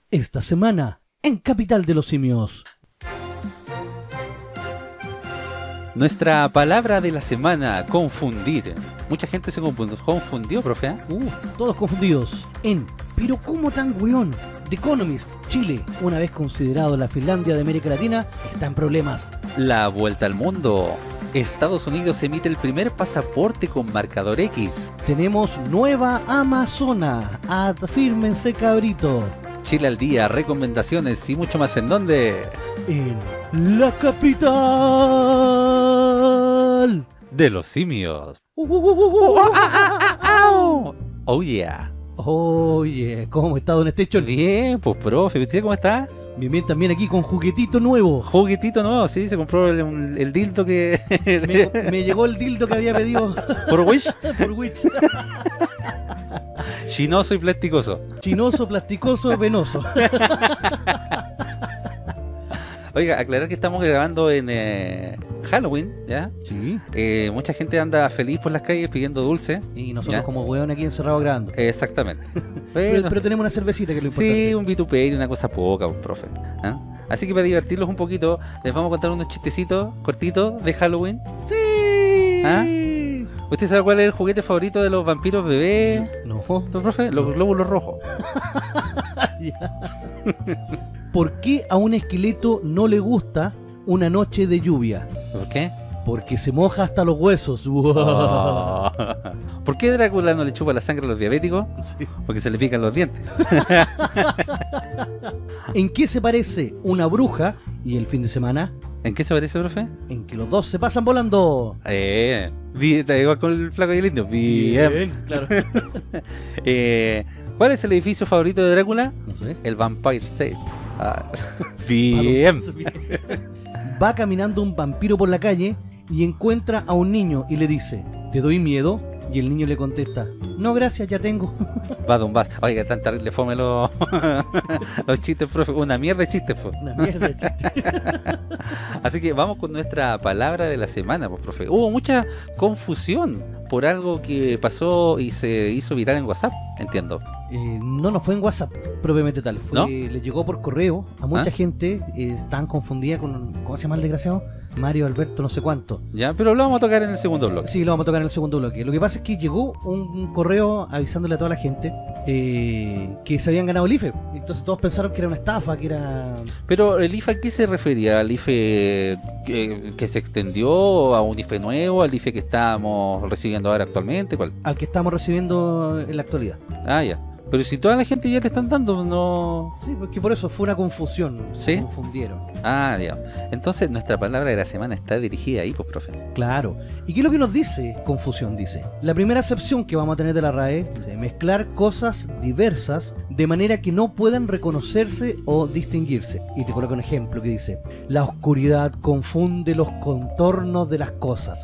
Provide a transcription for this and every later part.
esta semana en Capital de los Simios. Nuestra palabra de la semana, confundir. Mucha gente se confundió, profe. Todos confundidos en ¿pero cómo tan weón? The Economist, Chile, una vez considerado la Finlandia de América Latina, está en problemas. La vuelta al mundo. Estados Unidos emite el primer pasaporte con marcador X. Tenemos nueva Amazona. Afírmense, cabrito. Chile al día, recomendaciones y mucho más. ¿En dónde? En la capital de los simios. Oh yeah. Oye, ¿cómo está, don Station? Bien, pues profe, ¿usted cómo está? Bien, bien, también aquí con juguetito nuevo. Juguetito nuevo, sí, se compró el dildo que... me llegó el dildo que había pedido. ¿Por Wish? Por Wish. Chinoso y plasticoso. Chinoso, plasticoso, venoso. Oiga, aclarar que estamos grabando en Halloween, ¿ya? Sí. Mucha gente anda feliz por las calles pidiendo dulce. Y nosotros ¿ya? como hueón aquí encerrados grabando. Exactamente. Pero tenemos una cervecita, que es lo importante. Sí, un vituperio, una cosa poca, profe. ¿Ah? Así que para divertirlos un poquito, les vamos a contar unos chistecitos cortitos de Halloween. ¡Sí! ¿Ah? ¿Usted sabe cuál es el juguete favorito de los vampiros bebés? No. Profe, los glóbulos rojos. ¿Por qué a un esqueleto no le gusta una noche de lluvia? ¿Por qué? Porque se moja hasta los huesos. Oh. ¿Por qué Drácula no le chupa la sangre a los diabéticos? Sí. Porque se le pican los dientes. ¿En qué se parece una bruja y el fin de semana? ¿En qué se parece, profe? En que los dos se pasan volando. Está igual con el flaco y el indio. Bien. Claro. ¿Cuál es el edificio favorito de Drácula? No sé. El Vampire State. Bien. Va caminando un vampiro por la calle y encuentra a un niño y le dice: ¿te doy miedo? Y el niño le contesta: no, gracias, ya tengo. Va, don Vas. Oiga, tan terrible fome los chistes, profe. Una mierda de chistes, pues. Una mierda de chiste. Así que vamos con nuestra palabra de la semana, pues, profe. Hubo mucha confusión por algo que pasó y se hizo viral en WhatsApp, entiendo. No fue en WhatsApp propiamente tal. ¿No? Le llegó por correo a mucha gente. Estaban confundidas con, ¿cómo se llama el desgraciado? Mario Alberto no sé cuánto. Ya, pero lo vamos a tocar en el segundo bloque. Sí, lo vamos a tocar en el segundo bloque. Lo que pasa es que llegó un correo avisándole a toda la gente que se habían ganado el IFE. Entonces todos pensaron que era una estafa, que era... Pero el IFE, ¿a qué se refería? ¿Al IFE que se extendió? ¿A un IFE nuevo? ¿Al IFE que estamos recibiendo ahora actualmente? ¿Cuál? Al que estamos recibiendo en la actualidad. Ah, ya. Pero si toda la gente ya le están dando, no... Sí, porque por eso fue una confusión. ¿Sí? Se confundieron. Ah, ya. Entonces nuestra palabra de la semana está dirigida ahí, pues, profe. Claro. ¿Y qué es lo que nos dice confusión? Dice: la primera acepción que vamos a tener de la RAE es mezclar cosas diversas de manera que no puedan reconocerse o distinguirse. Y te coloco un ejemplo que dice: la oscuridad confunde los contornos de las cosas.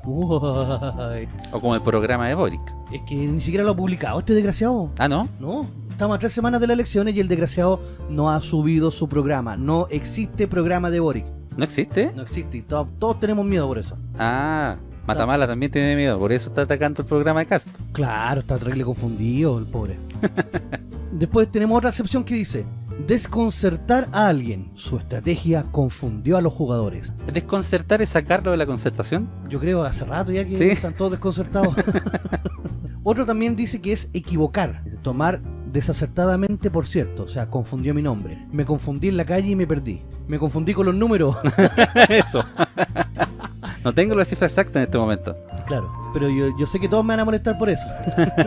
Uy. O como el programa de Boric. Es que ni siquiera lo ha publicado este desgraciado. Ah, ¿no? No, estamos a 3 semanas de las elecciones y el desgraciado no ha subido su programa. No existe programa de Boric. ¿No existe? No existe. Y todos tenemos miedo por eso. Ah, Matamala también tiene miedo, por eso está atacando el programa de Cast. Claro, está terrible confundido el pobre. Después tenemos otra acepción que dice: desconcertar a alguien. Su estrategia confundió a los jugadores. ¿Desconcertar es sacarlo de la concertación? Yo creo hace rato ya que ¿Sí? están todos desconcertados. Otro también dice que es equivocar. Tomar desacertadamente por cierto. O sea, confundió mi nombre. Me confundí en la calle y me perdí. Me confundí con los números. Eso. No tengo la cifra exacta en este momento. Claro, pero yo sé que todos me van a molestar por eso.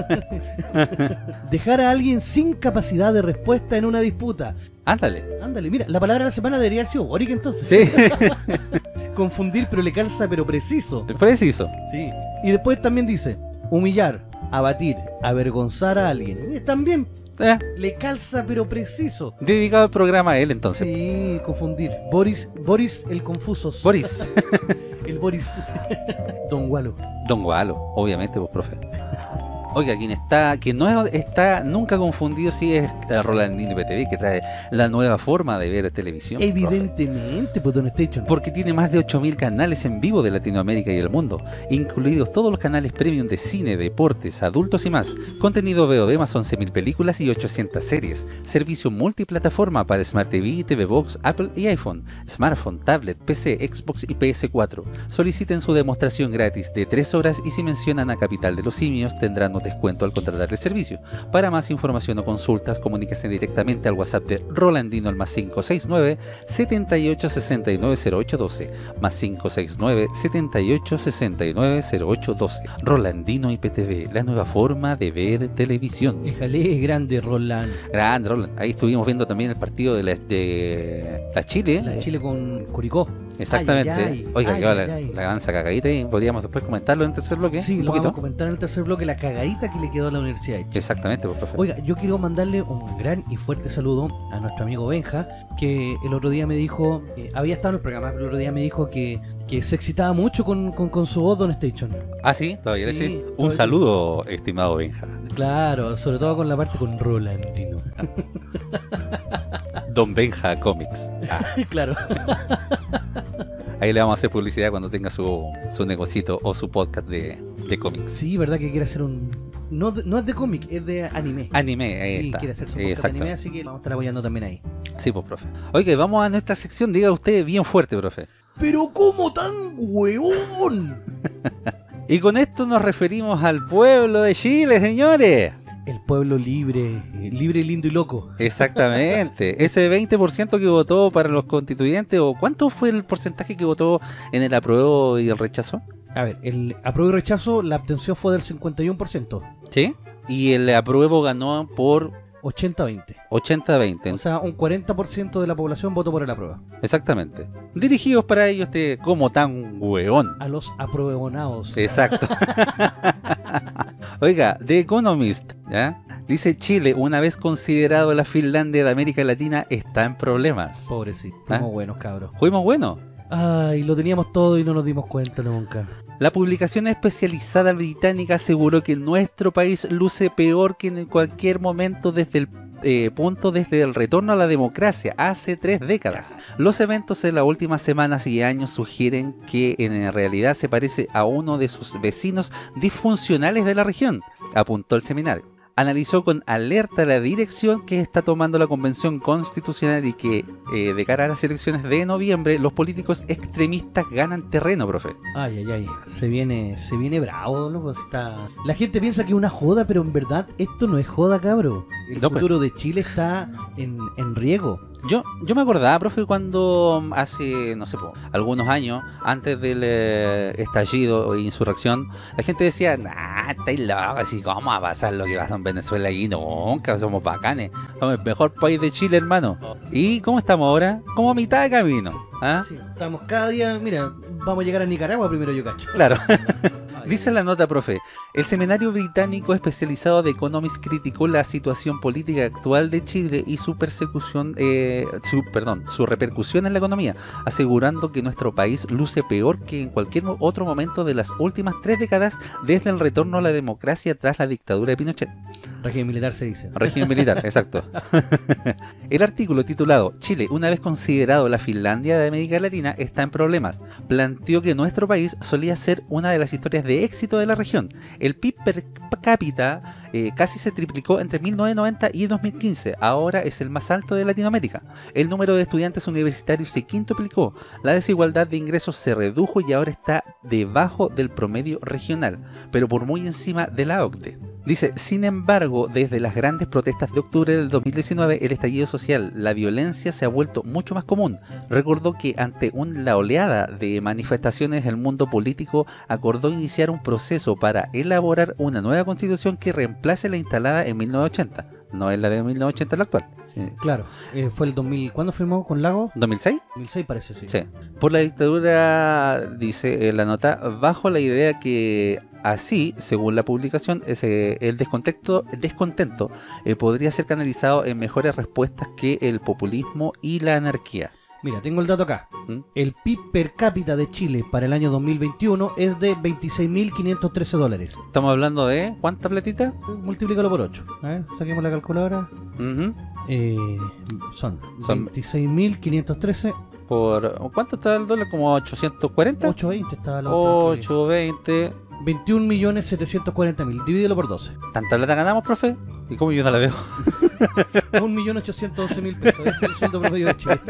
Dejar a alguien sin capacidad de respuesta en una disputa. Ándale. Ándale, mira, la palabra de la semana debería haber sido Boric entonces. Sí. Confundir, pero le calza, pero preciso. Preciso. Sí. Y después también dice: humillar, abatir, avergonzar a alguien. También le calza, pero preciso. Dedicado al programa a él, entonces. Sí, confundir. Boris el Confusos. Boris. El Boris. Don Gualo. Don Gualo, obviamente, pues, profe. Oiga, que no está nunca confundido, sí es Rolandino IPTV, que trae la nueva forma de ver televisión. Evidentemente, pues, Don Station. Porque tiene más de 8.000 canales en vivo de Latinoamérica y el mundo, incluidos todos los canales premium de cine, deportes, adultos y más. Contenido VOD más 11.000 películas y 800 series. Servicio multiplataforma para Smart TV, TV Box, Apple y iPhone, smartphone, tablet, PC, Xbox y PS4. Soliciten su demostración gratis de 3 horas y si mencionan a Capital de los Simios tendrán un descuento al contratar el servicio. Para más información o consultas, comuníquese directamente al WhatsApp de Rolandino al +569 7869 0812, +569 7869 0812. Rolandino IPTV, la nueva forma de ver televisión. Déjale, grande Roland. Grande Roland. Ahí estuvimos viendo también el partido de la Chile. La Chile con Curicó. Exactamente. Ay, ay, ay. Oiga, Ay, quedó ay, la ay. ganza cagadita y podríamos después comentarlo en el tercer bloque. Sí, un lo poquito. vamos a comentar en el tercer bloque, la cagadita que le quedó a la Universidad de Chile. Exactamente, pues, profe. Oiga, yo quiero mandarle un gran y fuerte saludo a nuestro amigo Benja, que el otro día me dijo, había estado en el programa, pero el otro día me dijo que se excitaba mucho con su voz, Don Station. Ah, sí, todavía Sí, sí. Un todavía. saludo, estimado Benja. Claro, sobre todo con la parte con Rolandino. Don Benja Comics. Ah, Claro. ahí le vamos a hacer publicidad cuando tenga su negocito o su podcast de cómics. Sí, verdad que quiere hacer un... No es de cómic, es de anime. Anime, ahí Sí, está. quiere hacer su podcast de Exacto. anime, así que vamos a estar apoyando también ahí. Sí, pues, profe. Oiga, vamos a nuestra sección. Diga usted bien fuerte, profe. ¡Pero cómo tan hueón! Y con esto nos referimos al pueblo de Chile, señores. El pueblo libre, libre, lindo y loco. Exactamente. Ese 20% que votó para los constituyentes, ¿o cuánto fue el porcentaje que votó en el apruebo y el rechazo? A ver, el apruebo y rechazo, la abstención fue del 51%, ¿Sí? Y el apruebo ganó por 80-20. 80-20. O sea, un 40% de la población votó por el apruebo. Exactamente. Dirigidos para ellos como tan hueón. A los apruebonados. Exacto. Oiga, The Economist, ¿ya? Dice: Chile, una vez considerado la Finlandia de América Latina, está en problemas. Pobrecito, fuimos ¿Ah? buenos, cabros. Fuimos buenos. Ay, lo teníamos todo y no nos dimos cuenta nunca. La publicación especializada británica aseguró que nuestro país luce peor que en cualquier momento desde el retorno a la democracia hace 3 décadas. Los eventos en las últimas semanas y años sugieren que en realidad se parece a uno de sus vecinos disfuncionales de la región, apuntó el seminario. Analizó con alerta la dirección que está tomando la Convención Constitucional y que de cara a las elecciones de noviembre los políticos extremistas ganan terreno, profe. Ay, ay, ay. Se viene bravo, loco. La gente piensa que es una joda, pero en verdad esto no es joda, cabro. El No, futuro de Chile está en riesgo. Yo me acordaba, profe, cuando hace, no sé, algunos años, antes del estallido e insurrección, la gente decía: nah, estáis locos, así, ¿cómo va a pasar lo que pasa en Venezuela aquí? Nunca, somos bacanes, somos el mejor país de Chile, hermano. ¿Y cómo estamos ahora? Como a mitad de camino, ¿ah? Sí, estamos cada día, mira, vamos a llegar a Nicaragua primero, yo cacho. Claro. Ay, Dice la nota, profe: el seminario británico especializado de Economist criticó la situación política actual de Chile y su repercusión en la economía, asegurando que nuestro país luce peor que en cualquier otro momento de las últimas 3 décadas desde el retorno a la democracia tras la dictadura de Pinochet. régimen militar se dice. Régimen militar, exacto. El artículo titulado "Chile, una vez considerado la Finlandia de América Latina, está en problemas", planteó que nuestro país solía ser una de las historias de éxito de la región. El PIB per cápita casi se triplicó entre 1990 y 2015, ahora es el más alto de Latinoamérica. El número de estudiantes universitarios se quintuplicó, la desigualdad de ingresos se redujo y ahora está debajo del promedio regional, pero por muy encima de la OCDE. Dice: sin embargo, desde las grandes protestas de octubre del 2019, el estallido social, la violencia se ha vuelto mucho más común. Recordó que ante la oleada de manifestaciones, el mundo político acordó iniciar un proceso para elaborar una nueva constitución que reemplace la instalada en 1980. No es la de 1980 la actual. Sí. Claro, fue el 2000. ¿Cuándo firmó con Lago? ¿2006? 2006 parece, sí. Sí. Por la dictadura, dice la nota, bajo la idea que así, según la publicación, el descontento podría ser canalizado en mejores respuestas que el populismo y la anarquía. Mira, tengo el dato acá. ¿Mm? El PIB per cápita de Chile para el año 2021 es de $26.513. Estamos hablando de ¿cuánta platita? Multiplícalo por 8. A ver, saquemos la calculadora. Ujú. Son Son- 26.513. Por ¿cuánto está el dólar? ¿Como 840? 820 estaba la otra. 820. 21.740.000. Divídelo por 12. ¿Tanta plata ganamos, profe? ¿Y cómo yo no la veo? 1.812.000 pesos. Ese es el sueldo promedio de Chile.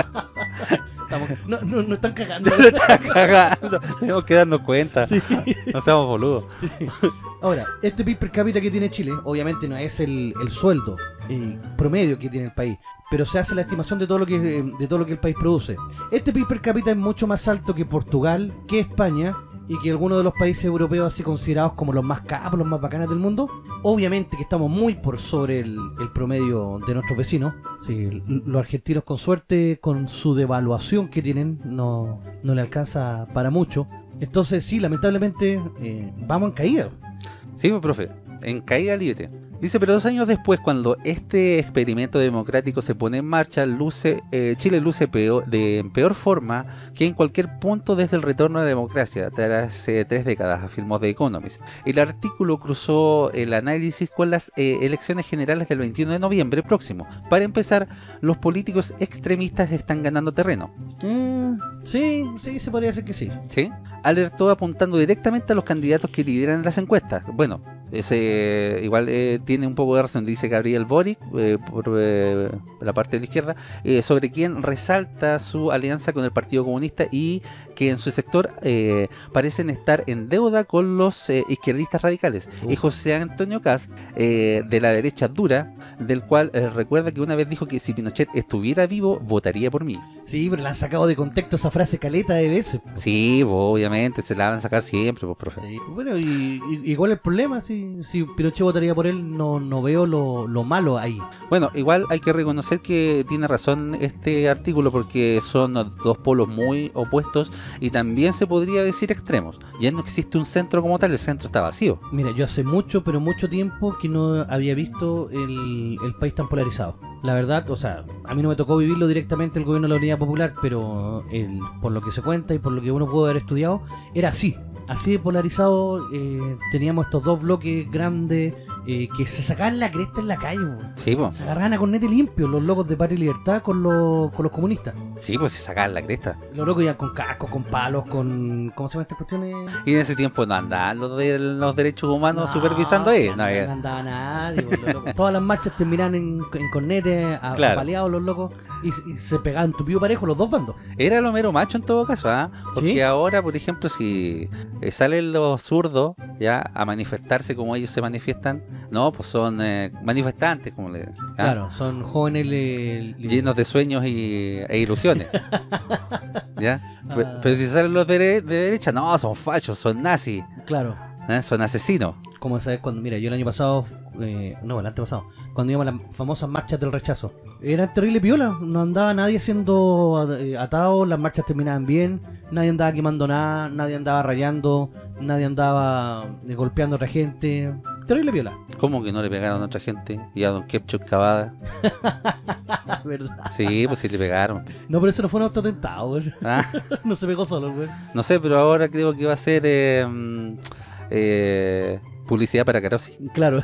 No están cagando. Está cagando. Tenemos que darnos cuenta. Sí. No seamos boludos. Ahora, este PIB per cápita que tiene Chile, obviamente no es el sueldo promedio que tiene el país, pero se hace la estimación de todo lo que el país produce. Este PIB per cápita es mucho más alto que Portugal, que España y que algunos de los países europeos así considerados como los más capos, los más bacanas del mundo. Obviamente que estamos muy por sobre el promedio de nuestros vecinos. Sí, los argentinos con suerte, con su devaluación que tienen, no le alcanza para mucho. Entonces sí, lamentablemente vamos en caída. Sí, pues, profe, en caída libre. Dice, pero 2 años después, cuando este experimento democrático se pone en marcha, Chile luce en peor forma que en cualquier punto desde el retorno a la democracia, tras 3 décadas, afirmó The Economist. El artículo cruzó el análisis con las elecciones generales del 21 de noviembre próximo. Para empezar, los políticos extremistas están ganando terreno. Sí, se podría decir que sí. ¿Sí? Alertó apuntando directamente a los candidatos que lideran las encuestas. Bueno, ese igual tiene un poco de razón, dice Gabriel Boric, por la parte de la izquierda, sobre quien resalta su alianza con el Partido Comunista y que en su sector parecen estar en deuda con los izquierdistas radicales. Y José Antonio Kast, de la derecha dura, del cual recuerda que una vez dijo que si Pinochet estuviera vivo, votaría por mí. Sí, pero la han sacado de contexto esa frase caleta de veces. Sí, obviamente, se la van a sacar siempre, pues, profe. Sí, bueno, igual el problema, si Pinochet votaría por él, no veo lo malo ahí. Bueno, igual hay que reconocer que tiene razón este artículo porque son 2 polos muy opuestos y también se podría decir extremos. Ya no existe un centro como tal, el centro está vacío. Mira, yo hace mucho, pero mucho tiempo que no había visto el país tan polarizado. La verdad, o sea, a mí no me tocó vivirlo directamente el gobierno de la Unidad Popular, pero por lo que se cuenta y por lo que uno pudo haber estudiado, era así de polarizado. Teníamos estos 2 bloques grandes que se sacaban la cresta en la calle, Sí, pues. se agarraban a cornete limpio los locos de Patria y Libertad con los comunistas. Sí, pues se sacaban la cresta. Los locos iban con cascos, con palos, con... ¿cómo se llaman estas cuestiones? Y en ese tiempo no andaban los de los derechos humanos supervisando ahí. No andaba nadie, los locos. Todas las marchas terminaban en cornete, Claro. apaleados los locos, y se pegaban tupido parejo los 2 bandos. Era lo mero macho en todo caso, ¿ah? Porque ¿Sí? ahora, por ejemplo, si salen los zurdos ya a manifestarse como ellos se manifiestan, no, pues son manifestantes, como le... ¿ah? Claro, son jóvenes Llenos de sueños e ilusiones. ¿Ya? Ah. Pero si salen los de derecha, no, son fachos, son nazis, Claro, son asesinos. como sabes cuando, mira, yo el año pasado, no, el antepasado, cuando íbamos a las famosas marchas del rechazo, era terrible piola, no andaba nadie siendo atado, las marchas terminaban bien, nadie andaba quemando nada, nadie andaba rayando, nadie andaba golpeando a otra gente, terrible piola. ¿Cómo que no le pegaron a otra gente? Y a Don Kepchuk Cavada. ¿Verdad? Sí, pues sí le pegaron. No, pero eso no fue un autoatentado, güey. Ah, No se pegó solo, güey. no sé, pero ahora creo que va a ser publicidad para Carosi. Claro.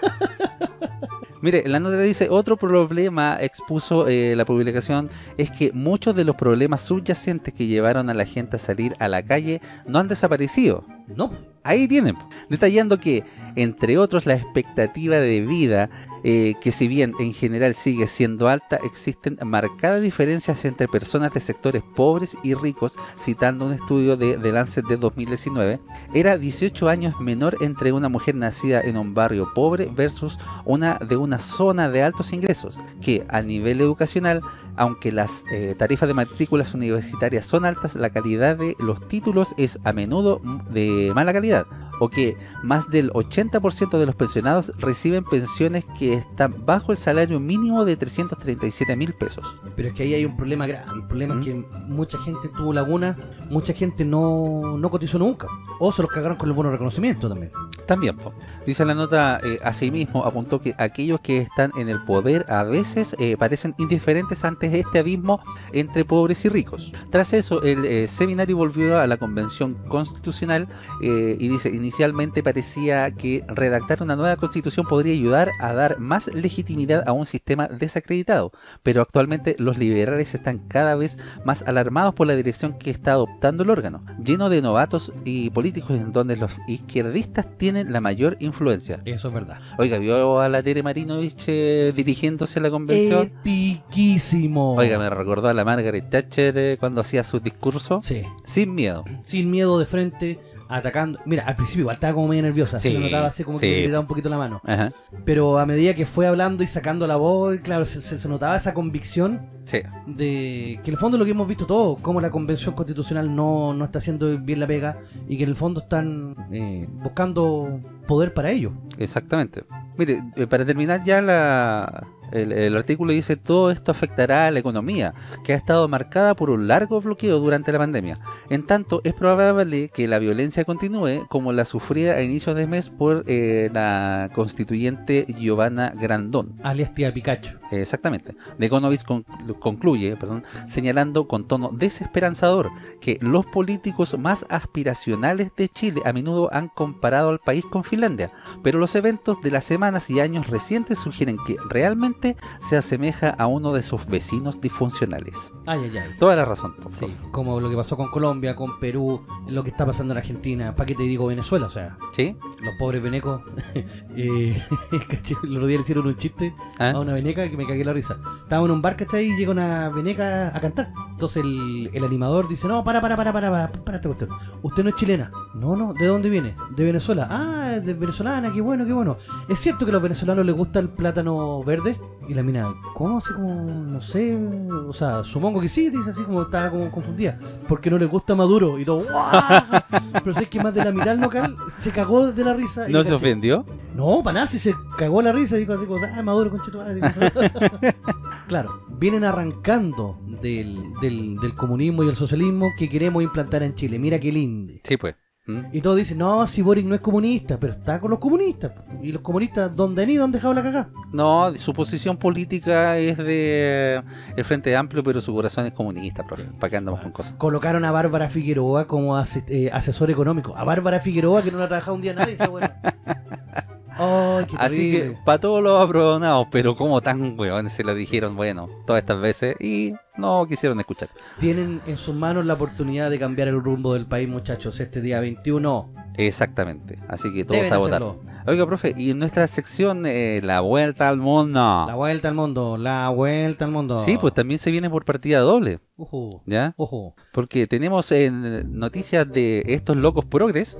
Mire, la nota dice, otro problema expuso la publicación es que muchos de los problemas subyacentes que llevaron a la gente a salir a la calle no han desaparecido. No. Ahí tienen, detallando que, entre otros, la expectativa de vida, que si bien en general sigue siendo alta, existen marcadas diferencias entre personas de sectores pobres y ricos, citando un estudio de The Lancet de 2019, era 18 años menor entre una mujer nacida en un barrio pobre versus una de una zona de altos ingresos, que a nivel educacional, aunque las tarifas de matrículas universitarias son altas, la calidad de los títulos es a menudo de mala calidad. o que más del 80% de los pensionados reciben pensiones que están bajo el salario mínimo de 337.000 pesos. Pero es que ahí hay un problema grave. El problema es que mucha gente tuvo laguna, mucha gente no cotizó nunca. O se los cagaron con el bono de reconocimiento también. También, po. Dice la nota, asimismo apuntó que aquellos que están en el poder a veces parecen indiferentes ante este abismo entre pobres y ricos. Tras eso, el seminario volvió a la convención constitucional y dice, inicialmente parecía que redactar una nueva constitución podría ayudar a dar más legitimidad a un sistema desacreditado, pero actualmente los liberales están cada vez más alarmados por la dirección que está adoptando el órgano, lleno de novatos y políticos en donde los izquierdistas tienen la mayor influencia. Eso es verdad. Oiga, ¿vio a la Tere Marinovich dirigiéndose a la convención? Epiquísimo. Oiga, me recordó a la Margaret Thatcher cuando hacía su discurso. Sí. Sin miedo. Sin miedo, de frente, atacando. Mira, al principio igual estaba como medio nerviosa. Sí, Se notaba así como sí. que le daba un poquito la mano. Ajá. Pero a medida que fue hablando y sacando la voz, claro, se notaba esa convicción Sí. de que en el fondo es lo que hemos visto todos, como la convención constitucional no está haciendo bien la pega y que en el fondo están buscando poder para ello. Exactamente. Mire, para terminar ya el artículo dice: todo esto afectará a la economía, que ha estado marcada por un largo bloqueo durante la pandemia. En tanto, es probable que la violencia continúe como la sufrida a inicios de mes por la constituyente Giovanna Grandón. Alias tía Pikachu. Exactamente. The Economist concluye, señalando con tono desesperanzador que los políticos más aspiracionales de Chile a menudo han comparado al país con Finlandia, pero los eventos de las semanas y años recientes sugieren que realmente se asemeja a uno de sus vecinos disfuncionales. Ay. Toda la razón. Sí, como lo que pasó con Colombia, con Perú, lo que está pasando en Argentina. ¿Para qué te digo Venezuela? O sea, ¿Sí? los pobres venecos. Caché, el otro día le hicieron un chiste a una veneca que me cagué la risa. Estábamos en un bar, ¿cachai? Y llega una veneca a cantar. Entonces el animador dice: no, para esta cuestión. Usted no es chilena. No, ¿de dónde viene? De Venezuela. Ah, de venezolana, qué bueno. ¿Es cierto que a los venezolanos les gusta el plátano verde? Y la mina, ¿cómo? Así como, no sé, o sea, supongo que sí, dice así como, estaba como confundida. Porque no le gusta Maduro y todo. ¡Guau! Pero sé que más de la mitad del local se cagó de la risa. ¿No se ofendió? No, para nada, si se cagó la risa, dijo así como, Maduro, conchetumadre. Claro, vienen arrancando del comunismo y el socialismo que queremos implantar en Chile. Mira qué lindo. Sí, pues. Y todos dicen, no, si Boric no es comunista, pero está con los comunistas. Y los comunistas, ¿dónde han ido? ¿Han dejado la cagada? No, su posición política es de el Frente Amplio, pero su corazón es comunista, profe. ¿Para qué andamos con cosas? Colocaron a Bárbara Figueroa como asesor económico. A Bárbara Figueroa, que no la ha trabajado un día nadie, está bueno. Oh, qué así que, para todos los aprobados, pero como tan huevones se lo dijeron, bueno, todas estas veces y no quisieron escuchar. Tienen en sus manos la oportunidad de cambiar el rumbo del país, muchachos, este día 21. Exactamente, así que todos Deben a votar. hacerlo. Oiga, profe, y en nuestra sección, la vuelta al mundo. La vuelta al mundo. Sí, pues también se viene por partida doble. ¿Ya? Ojo. Porque tenemos noticias de estos locos progres.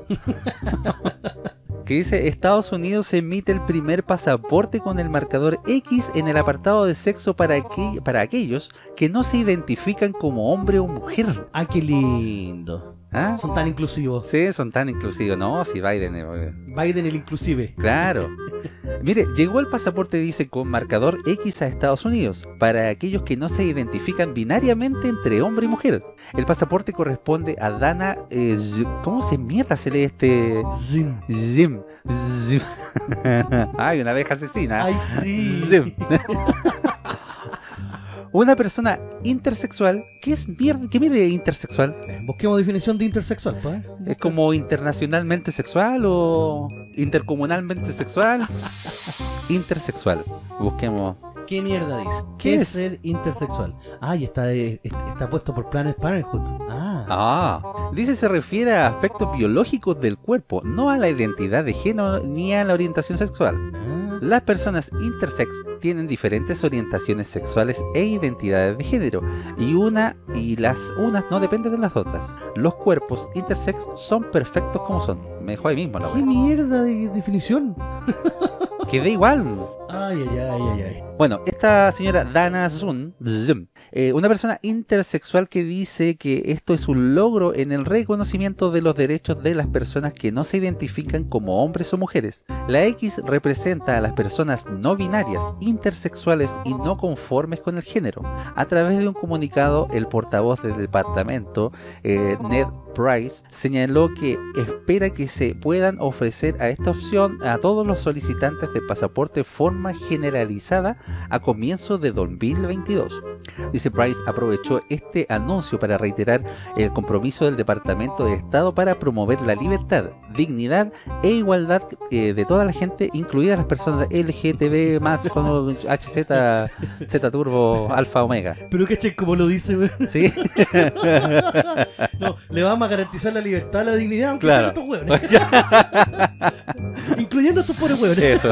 Que dice: Estados Unidos emite el primer pasaporte con el marcador X en el apartado de sexo para aquellos que no se identifican como hombre o mujer. Ah, qué lindo. ¿Ah? Son tan inclusivos. Sí, son tan inclusivos, ¿no? Si Biden... Biden el inclusive. Claro. Mire, llegó el pasaporte, dice, con marcador X a Estados Unidos, para aquellos que no se identifican binariamente entre hombre y mujer. El pasaporte corresponde a Dana... ¿cómo se mierda se lee este...? Zim. Ay, una abeja asesina. Ay, sí. Zim. Una persona intersexual. ¿Qué es mierda? ¿Qué mide intersexual? Busquemos definición de intersexual, pues. ¿Es como internacionalmente sexual o intercomunalmente sexual? Intersexual. Busquemos. ¿Qué mierda dice? ¿Qué es? Ser intersexual? Ah, y está puesto por Planned Parenthood. Dice se refiere a aspectos biológicos del cuerpo, no a la identidad de género ni a la orientación sexual. Las personas intersex tienen diferentes orientaciones sexuales e identidades de género, y las unas no dependen de las otras. Los cuerpos intersex son perfectos como son. Me dejó ahí mismo la ¿Qué mierda de definición? Que da igual. Ay, ay, ay, ay, ay. Bueno, esta señora Dana Zoom, una persona intersexual que dice que esto es un logro en el reconocimiento de los derechos de las personas que no se identifican como hombres o mujeres. La X representa a las personas no binarias, intersexuales y no conformes con el género. A través de un comunicado, el portavoz del departamento, Ned Price, señaló que espera que se puedan ofrecer a esta opción a todos los solicitantes de pasaporte de forma generalizada a comienzos de 2022. Dice Price aprovechó este anuncio para reiterar el compromiso del Departamento de Estado para promover la libertad, dignidad e igualdad de toda la gente, incluidas las personas LGTB más con HZ, Z Turbo, Alfa, Omega. Pero ¿cachai cómo lo dice, weón? ¿Sí? No, le vamos a garantizar la libertad, la dignidad, aunque Claro. sean estos hueones. Incluyendo a estos pobres hueones. Eso.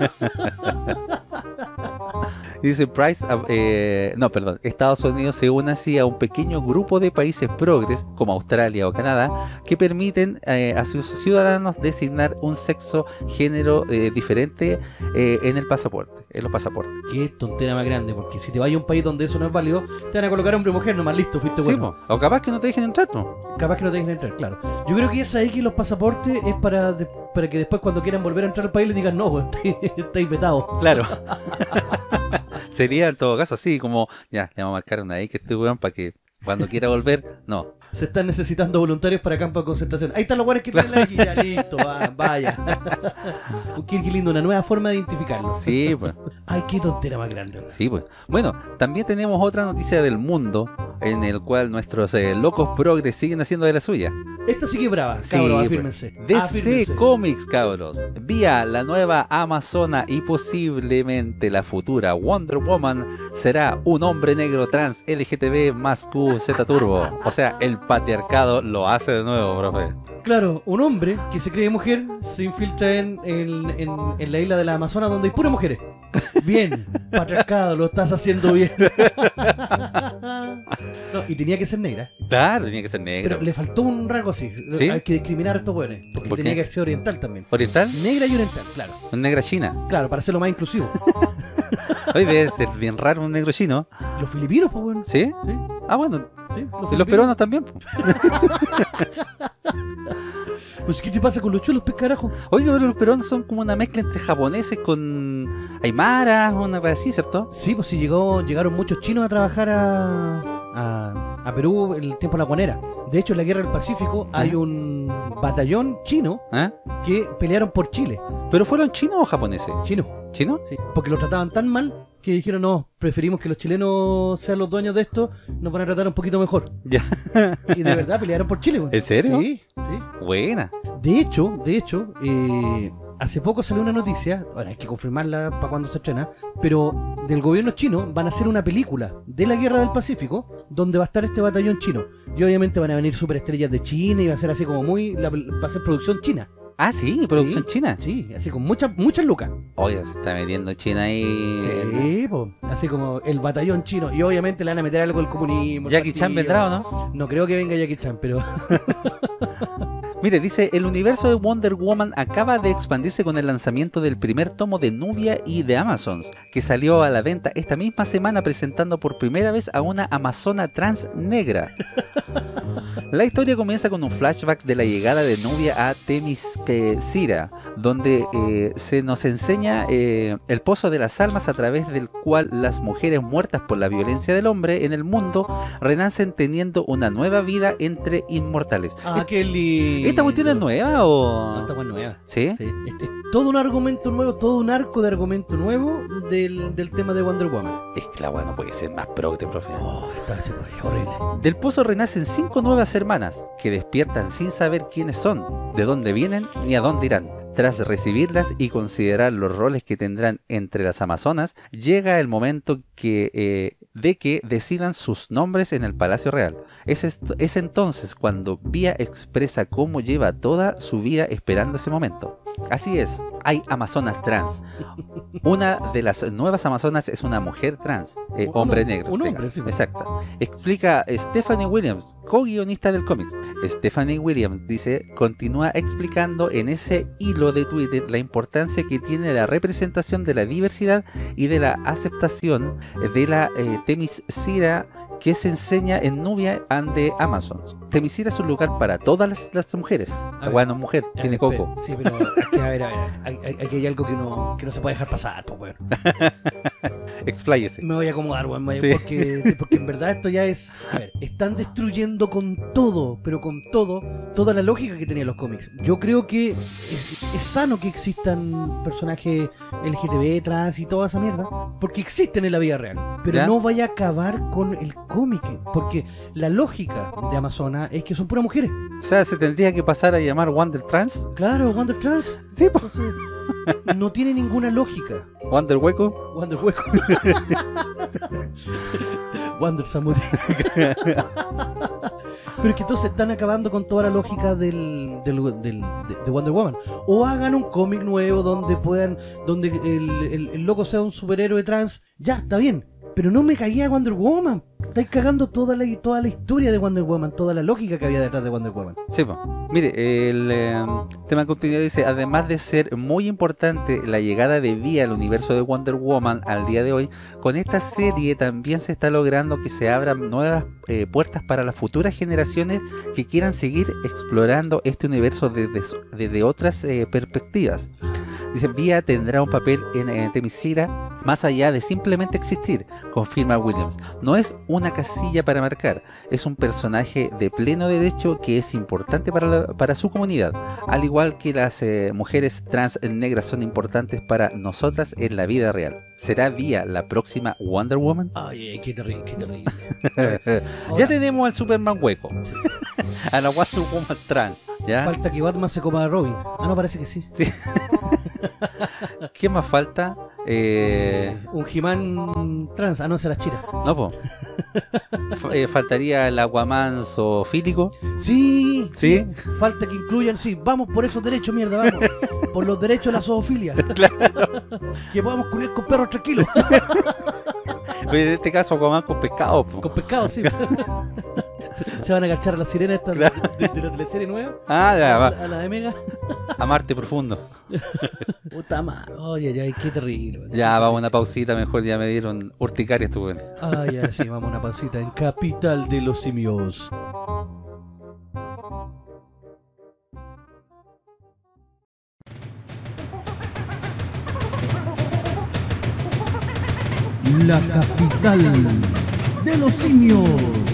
Dice Price, Estados Unidos se une así a un pequeño grupo de países progres, como Australia o Canadá, que permiten a sus ciudadanos designar un sexo, género diferente en los pasaportes. Qué tontera más grande, porque si te vas a un país donde eso no es válido, te van a colocar hombre o mujer, nomás listo, fuiste Sí, bueno. o capaz que no te dejen entrar, ¿no? Capaz que no te dejen entrar, claro. Yo creo que esa X los pasaportes es para que después cuando quieran volver a entrar al país le digan no, weón, estáis vetados. Claro. Sería en todo caso así, como, ya, le vamos a marcar una X a este weón para que cuando quiera volver, no. Se están necesitando voluntarios para campos de concentración. Ahí están los buenos que tienen la X, ya listo, vaya. Qué lindo, una nueva forma de identificarlo. Sí, pues. Ay, qué tontera más grande. Sí, pues. Bueno, también tenemos otra noticia del mundo en el cual nuestros locos progres siguen haciendo de la suya. Esto sí que es brava, Sí, cabros, pues. afírmense. DC Afírmense. Comics, cabros. Vía la nueva Amazona y posiblemente la futura Wonder Woman será un hombre negro trans LGTB más Q Z Turbo. O sea, el patriarcado lo hace de nuevo, profe. Claro, un hombre que se cree mujer se infiltra en la isla de la Amazonas donde hay puras mujeres. Bien, patriarcado, lo estás haciendo bien. No, y tenía que ser negra. Claro, tenía que ser negro. Pero le faltó un rasgo así. ¿Sí? Hay que discriminar a estos buenos. Porque ¿Por tenía qué? que ser oriental también. ¿Oriental? Negra y oriental, claro. Un negra china. Claro, para hacerlo más inclusivo. Hoy debe ser bien raro un negro chino. Los filipinos, pues bueno. ¿Sí? Sí, Ah, bueno. sí. Y los filipinos. peruanos también. Po. Pues, ¿qué te pasa con los chulos, pues, carajo? Oiga, pero los peruanos son como una mezcla entre japoneses con aymaras, una cosa así, ¿cierto? Sí, pues sí, llegaron muchos chinos a trabajar a Perú en el tiempo de la Guanera. De hecho, en la Guerra del Pacífico hay un batallón chino ¿Ah? que pelearon por Chile. ¿Pero fueron chinos o japoneses? Chino, ¿Chinos? sí. Porque los trataban tan mal que dijeron, no, preferimos que los chilenos sean los dueños de esto, nos van a tratar un poquito mejor. Ya. Y de verdad pelearon por Chile, güey. ¿En serio? Sí, sí. Buena. De hecho, hace poco salió una noticia, bueno, hay que confirmarla para cuando se estrena, pero del gobierno chino van a hacer una película de la Guerra del Pacífico donde va a estar este batallón chino. Y obviamente van a venir superestrellas de China y va a ser así como va a ser producción china. Ah, sí, producción Sí. china. Sí, así con muchas lucas. Oye, se está metiendo China ahí. Sí, po, así como el batallón chino. Y obviamente le van a meter algo del comunismo. el Jackie Chan partido. vendrá, ¿o no? No creo que venga Jackie Chan, pero... Mire, dice, el universo de Wonder Woman acaba de expandirse con el lanzamiento del primer tomo de Nubia y de Amazons, que salió a la venta esta misma semana presentando por primera vez a una amazona trans negra. La historia comienza con un flashback de la llegada de Nubia a Themyscira, donde se nos enseña el pozo de las almas a través del cual las mujeres muertas por la violencia del hombre en el mundo renacen teniendo una nueva vida entre inmortales. Ah, qué lindo. ¿Esta cuestión es nueva No, o...? esta es nueva. ¿Sí? Sí, este es todo un argumento nuevo, todo un arco de argumento nuevo del tema de Wonder Woman. Es que la weá no puede ser más progre, profe. Oh, está horrible. Del pozo renacen 5 nuevas hermanas que despiertan sin saber quiénes son, de dónde vienen ni a dónde irán. Tras recibirlas y considerar los roles que tendrán entre las amazonas, llega el momento de que decidan sus nombres en el Palacio Real. Es entonces cuando Vía expresa cómo lleva toda su vida esperando ese momento. Así es, hay amazonas trans. Una de las nuevas amazonas es una mujer trans, hombre negro. un hombre, sí. Exacto. Explica Stephanie Williams, co-guionista del cómics. Stephanie Williams dice, continúa explicando en ese hilo hilo de Twitter la importancia que tiene la representación de la diversidad y de la aceptación de la Themyscira que se enseña en Nubia and the Amazons. Themyscira es un lugar para todas las mujeres. Bueno, mujer, tiene coco. Sí, pero aquí, a ver, aquí hay algo que no se puede dejar pasar, pues, weón. Expláyese. Me voy a acomodar, weón, Sí. porque en verdad esto ya es... A ver, están destruyendo con todo, pero con todo, toda la lógica que tenían los cómics. Yo creo que es sano que existan personajes LGTB, trans y toda esa mierda, porque existen en la vida real. Pero ¿Ya? no vaya a acabar con el cómic, porque la lógica de Amazona es que son puras mujeres. O sea, se tendría que pasar a llamar Wonder Trans. Claro, Wonder Trans. Sí, po. Entonces, no tiene ninguna lógica. Wonder Hueco. Wonder Hueco. Wonder Samurai. Pero es que entonces están acabando con toda la lógica de Wonder Woman. O hagan un cómic nuevo donde el loco sea un superhéroe trans. Ya, está bien. Pero no me caía Wonder Woman. Estáis cagando toda la historia de Wonder Woman, toda la lógica que había detrás de Wonder Woman. Sí, po. Mire, el tema de continuidad dice, además de ser muy importante la llegada de Vía al universo de Wonder Woman al día de hoy, con esta serie también se está logrando que se abran nuevas puertas para las futuras generaciones que quieran seguir explorando este universo desde otras perspectivas. Dice, Vía tendrá un papel en Themyscira más allá de simplemente existir, confirma Williams. No es una casilla para marcar, es un personaje de pleno derecho que es importante para su comunidad, al igual que las mujeres trans negras son importantes para nosotras en la vida real. ¿Será Vía la próxima Wonder Woman? Ay, qué terrible, qué terrible. Ya Ahora, tenemos al Superman hueco, a la Wonder Woman trans, ¿ya? falta que Batman se coma a Robin. Ah, no, parece que sí. Sí. ¿Qué más falta? Un He-Man trans. Ah, no, será Chira. No, po. Faltaría el Aquaman zoofílico. Sí, ¿Sí? falta que incluyan, sí, vamos por esos derechos, mierda, vamos. Por los derechos de la zoofilia. Que podamos culiar con perros tranquilos. En este caso Aquaman con pescado, po. Con pescado, sí. Se van a agachar a las sirenas estas Claro. de la teleserie nueva. Ah, ya, va. A la de Mega. A Marte profundo. Puta madre. Oye, ay, qué terrible. Ya, vamos a una pausita, mejor ya me dieron urticaria esto, weón. Ay, ya, sí, vamos a una pancita en Capital de los Simios. La capital de los simios.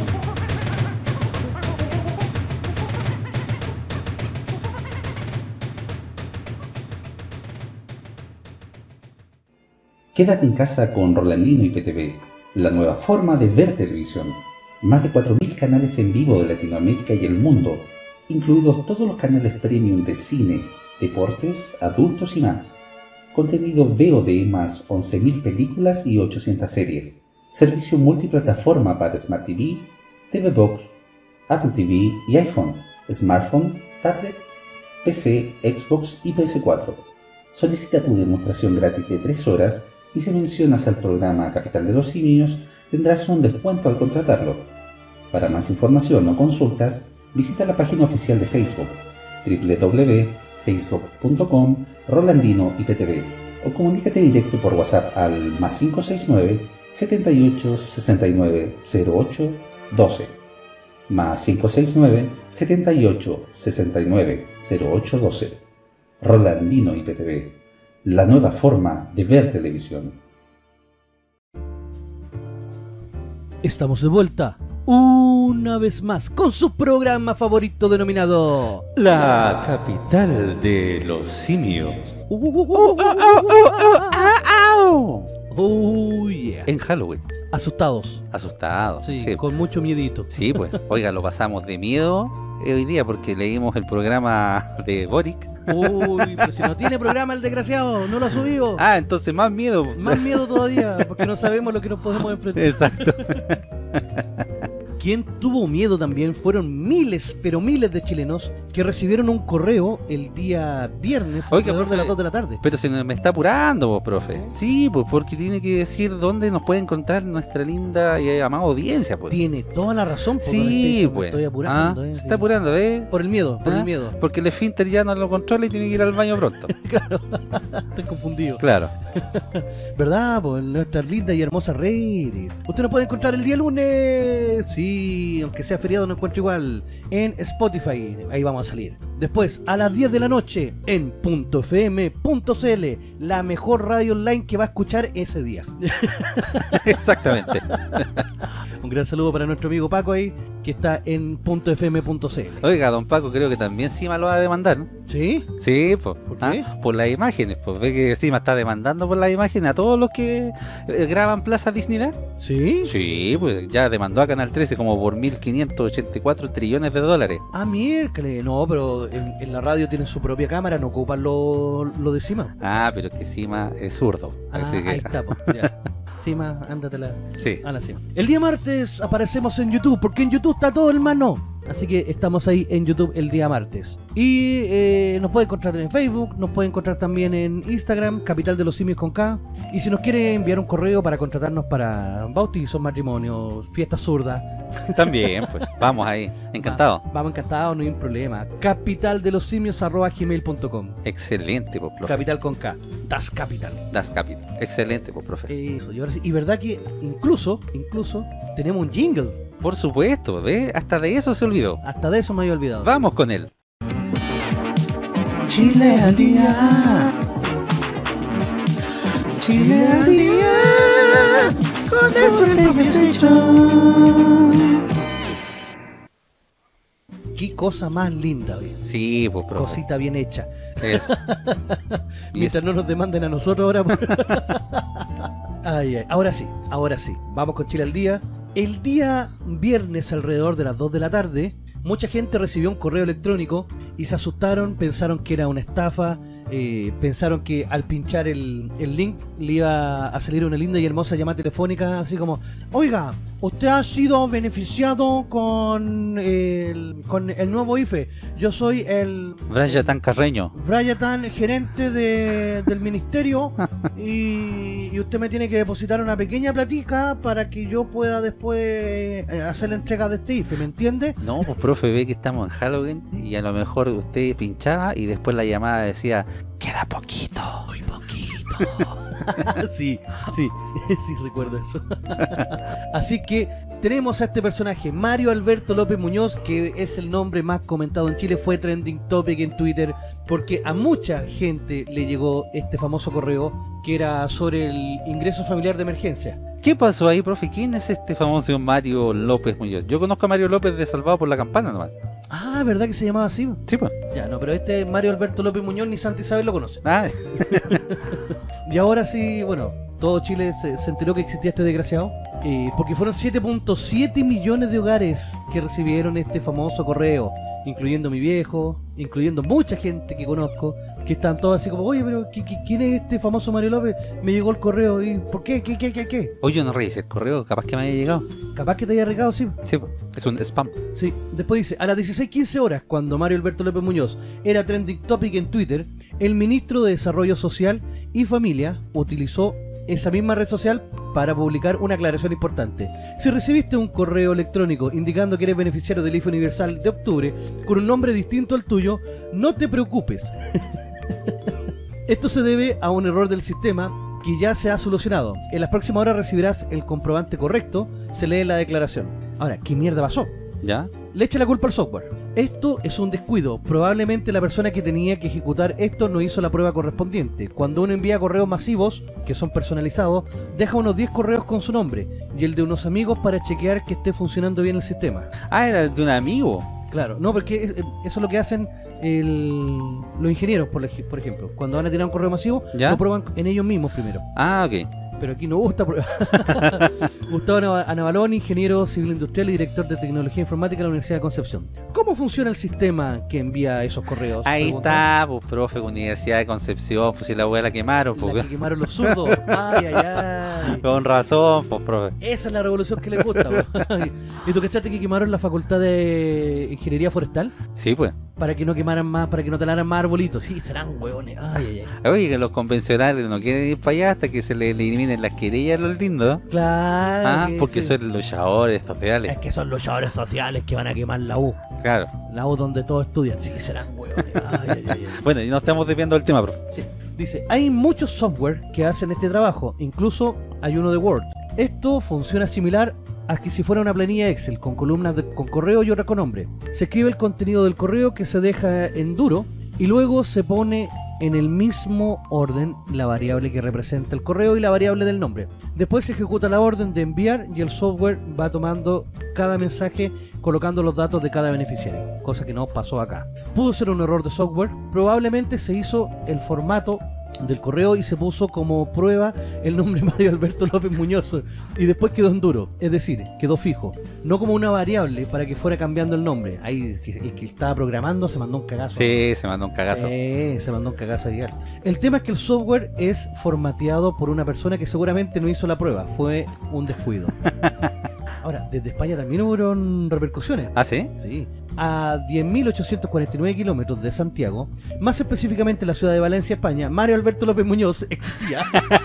Quédate en casa con Rolandino y PTV, la nueva forma de ver televisión. Más de 4.000 canales en vivo de Latinoamérica y el mundo, incluidos todos los canales premium de cine, deportes, adultos y más. Contenido VOD más 11.000 películas y 800 series. Servicio multiplataforma para Smart TV, TV Box, Apple TV y iPhone, smartphone, tablet, PC, Xbox y PS4. Solicita tu demostración gratis de 3 horas y si mencionas al programa Capital de los Simios tendrás un descuento al contratarlo. Para más información o consultas, visita la página oficial de Facebook www.facebook.com/rolandinoiptv o comunícate directo por WhatsApp al +569 78 69 08 12 +569 78 69 08 12. Rolandino IPTV, la nueva forma de ver televisión. Estamos de vuelta una vez más con su programa favorito denominado La capital de los simios. Oh yeah. En Halloween. Asustados. Asustado. Sí, Sí, con mucho miedito. sí, pues. Oiga, lo pasamos de miedo hoy día porque leímos el programa de Boric. Uy, pero si no tiene programa el desgraciado, no lo ha subido. Ah, entonces más miedo. Más miedo todavía, porque no sabemos lo que nos podemos enfrentar. Exacto. Quien tuvo miedo también fueron miles, pero miles de chilenos que recibieron un correo el día viernes Oiga, alrededor de profe, las 2 de la tarde. Pero se me está apurando, vos, profe. Sí, pues porque tiene que decir dónde nos puede encontrar nuestra linda y amada audiencia, pues. Tiene toda la razón. Por Sí, me pues. estoy apurando. Se está apurando, ¿eh? Por el miedo, por Ah, el miedo. Porque el esfínter ya no lo controla y tiene que ir al baño pronto. Estoy confundido. Claro. ¿Verdad? Pues nuestra linda y hermosa Reddit. Usted nos puede encontrar el día lunes. Sí, aunque sea feriado no encuentro igual. En Spotify, ahí vamos a salir. Después, a las 10 de la noche, en .fm.cl, la mejor radio online que va a escuchar ese día. Exactamente. Un gran saludo para nuestro amigo Paco ahí, que está en .fm.cl. Oiga, don Paco, creo que también Cima lo va a demandar, ¿no? ¿Sí? Sí, pues. ¿Por qué? Por las imágenes, pues. Ve que Cima está demandando por las imágenes a todos los que graban Plaza Disney. ¿Sí? Sí, pues ya demandó a Canal 13 como por 1.584 trillones de dólares. Ah, miércoles. No, pero en la radio tienen su propia cámara, no ocupan lo de encima. Ah, pero es que Cima es zurdo. Ah, Así que... ahí está, pues. Ya. Cima, ándatela Sí. a la cima. El día martes aparecemos en YouTube, porque en YouTube está todo, hermano. Así que estamos ahí en YouTube el día martes. Y nos puede encontrar en Facebook, nos puede encontrar también en Instagram, Capital de los Simios con K. Y si nos quiere enviar un correo para contratarnos para bautizos, matrimonios, fiestas zurdas, También, pues. Vamos ahí. Encantado. Vamos encantados, no hay un problema. capitaldelosimios@gmail.com. Excelente, pues, profe. Capital con K. Das Capital. Das Capital. Excelente, pues, profe. Eso, y, ahora sí, y verdad que incluso tenemos un jingle. Por supuesto, ¿ve? Hasta de eso se olvidó. Hasta de eso me había olvidado. Vamos con él. Chile al día. Chile al día. Con el profe PlayStation. Qué cosa más linda, ¿ve? Sí, pues, profe. Cosita bien hecha. Eso. Y Mientras no nos demanden a nosotros ahora. Ay, ay. Ahora sí. Vamos con Chile al día. El día viernes alrededor de las 2 de la tarde, mucha gente recibió un correo electrónico y se asustaron, pensaron que era una estafa, pensaron que al pinchar el link le iba a salir una linda y hermosa llamada telefónica, así como: oiga, usted ha sido beneficiado con el nuevo IFE. Yo soy el Brayatan Carreño. Brayatan, gerente del ministerio, y usted me tiene que depositar una pequeña platica para que yo pueda después hacer la entrega de este IFE, ¿me entiende? No, pues, profe, ve que estamos en Halloween y a lo mejor usted pinchaba y después la llamada decía: queda poquito. Muy poquito. sí, recuerdo eso. Así que tenemos a este personaje, Mario Alberto López Muñoz, que es el nombre más comentado en Chile, fue trending topic en Twitter, porque a mucha gente le llegó este famoso correo que era sobre el ingreso familiar de emergencia. ¿Qué pasó ahí, profe? ¿Quién es este famoso Mario López Muñoz? Yo conozco a Mario López de Salvado por la Campana nomás. Ah, ¿verdad que se llamaba así? Sí, pues. Ya, no, pero este Mario Alberto López Muñoz ni Santa Isabel lo conoce. Ah, Y ahora sí, bueno, todo Chile se enteró que existía este desgraciado, porque fueron 7.7 millones de hogares que recibieron este famoso correo, incluyendo mi viejo, incluyendo mucha gente que conozco, que están todos así como: oye, pero ¿quién es este famoso Mario López? Me llegó el correo, ¿y por qué? ¿Qué? Oye, yo no revisé el correo, capaz que me haya llegado. Capaz que te haya regado, sí. Sí, pues, es un spam. Sí, después dice: a las 16:15 horas, cuando Mario Alberto López Muñoz era trending topic en Twitter, el ministro de Desarrollo Social y Familia utilizó esa misma red social para publicar una aclaración importante. Si recibiste un correo electrónico indicando que eres beneficiario del IFE Universal de octubre con un nombre distinto al tuyo, no te preocupes. Esto se debe a un error del sistema que ya se ha solucionado. En las próximas horas recibirás el comprobante correcto, se lee la declaración. Ahora, ¿qué mierda pasó? ¿Ya? Le echa la culpa al software. Esto es un descuido. Probablemente la persona que tenía que ejecutar esto no hizo la prueba correspondiente. Cuando uno envía correos masivos, que son personalizados, deja unos 10 correos con su nombre y el de unos amigos para chequear que esté funcionando bien el sistema. Ah, era de un amigo. Claro, no, porque eso es lo que hacen los ingenieros, por ejemplo. Cuando van a tirar un correo masivo, ¿Ya? lo prueban en ellos mismos primero. Ah, ok. pero aquí no gusta. Gustavo Anabalón, ingeniero civil industrial y director de tecnología informática de la Universidad de Concepción. ¿Cómo funciona el sistema que envía esos correos? Ahí Pregunta. está, pues, profe, Universidad de Concepción, pues si la weá la quemaron, La pues. que quemaron los zurdos. Ay, ay, ay. Con razón, pues, profe. Esa es la revolución que les gusta. ¿Y tú cachaste que quemaron la facultad de ingeniería forestal? Sí, pues. Para que no quemaran más, para que no talaran más arbolitos. Sí, serán huevones. Ay, ay, ay. Oye, que los convencionales no quieren ir para allá hasta que se le eliminen las querellas a los lindos. Claro. Ah, que porque sí. son luchadores sociales. Es que son luchadores sociales que van a quemar la U. Claro. La U donde todos estudian. Sí, serán huevones. Ay, ay, ay, ay. Bueno, y no estamos desviando del tema, profe. Sí. Dice, hay muchos software que hacen este trabajo. Incluso hay uno de Word. Esto funciona similar a que si fuera una planilla Excel con columnas con correo y otra con nombre. Se escribe el contenido del correo que se deja en duro y luego se pone en el mismo orden la variable que representa el correo y la variable del nombre. Después se ejecuta la orden de enviar y el software va tomando cada mensaje colocando los datos de cada beneficiario, cosa que no pasó acá. Pudo ser un error de software, probablemente se hizo el formato del correo y se puso como prueba el nombre Mario Alberto López Muñoz y después quedó en duro, es decir, quedó fijo, no como una variable para que fuera cambiando el nombre. Ahí el que estaba programando se mandó un cagazo. Sí, se mandó un cagazo. Se mandó un cagazo ahí harto. El tema es que el software es formateado por una persona que seguramente no hizo la prueba, fue un descuido. Ahora, desde España también hubo repercusiones. ¿Ah, sí? Sí. A 10.849 kilómetros de Santiago, más específicamente en la ciudad de Valencia, España, Mario Alberto López Muñoz existía,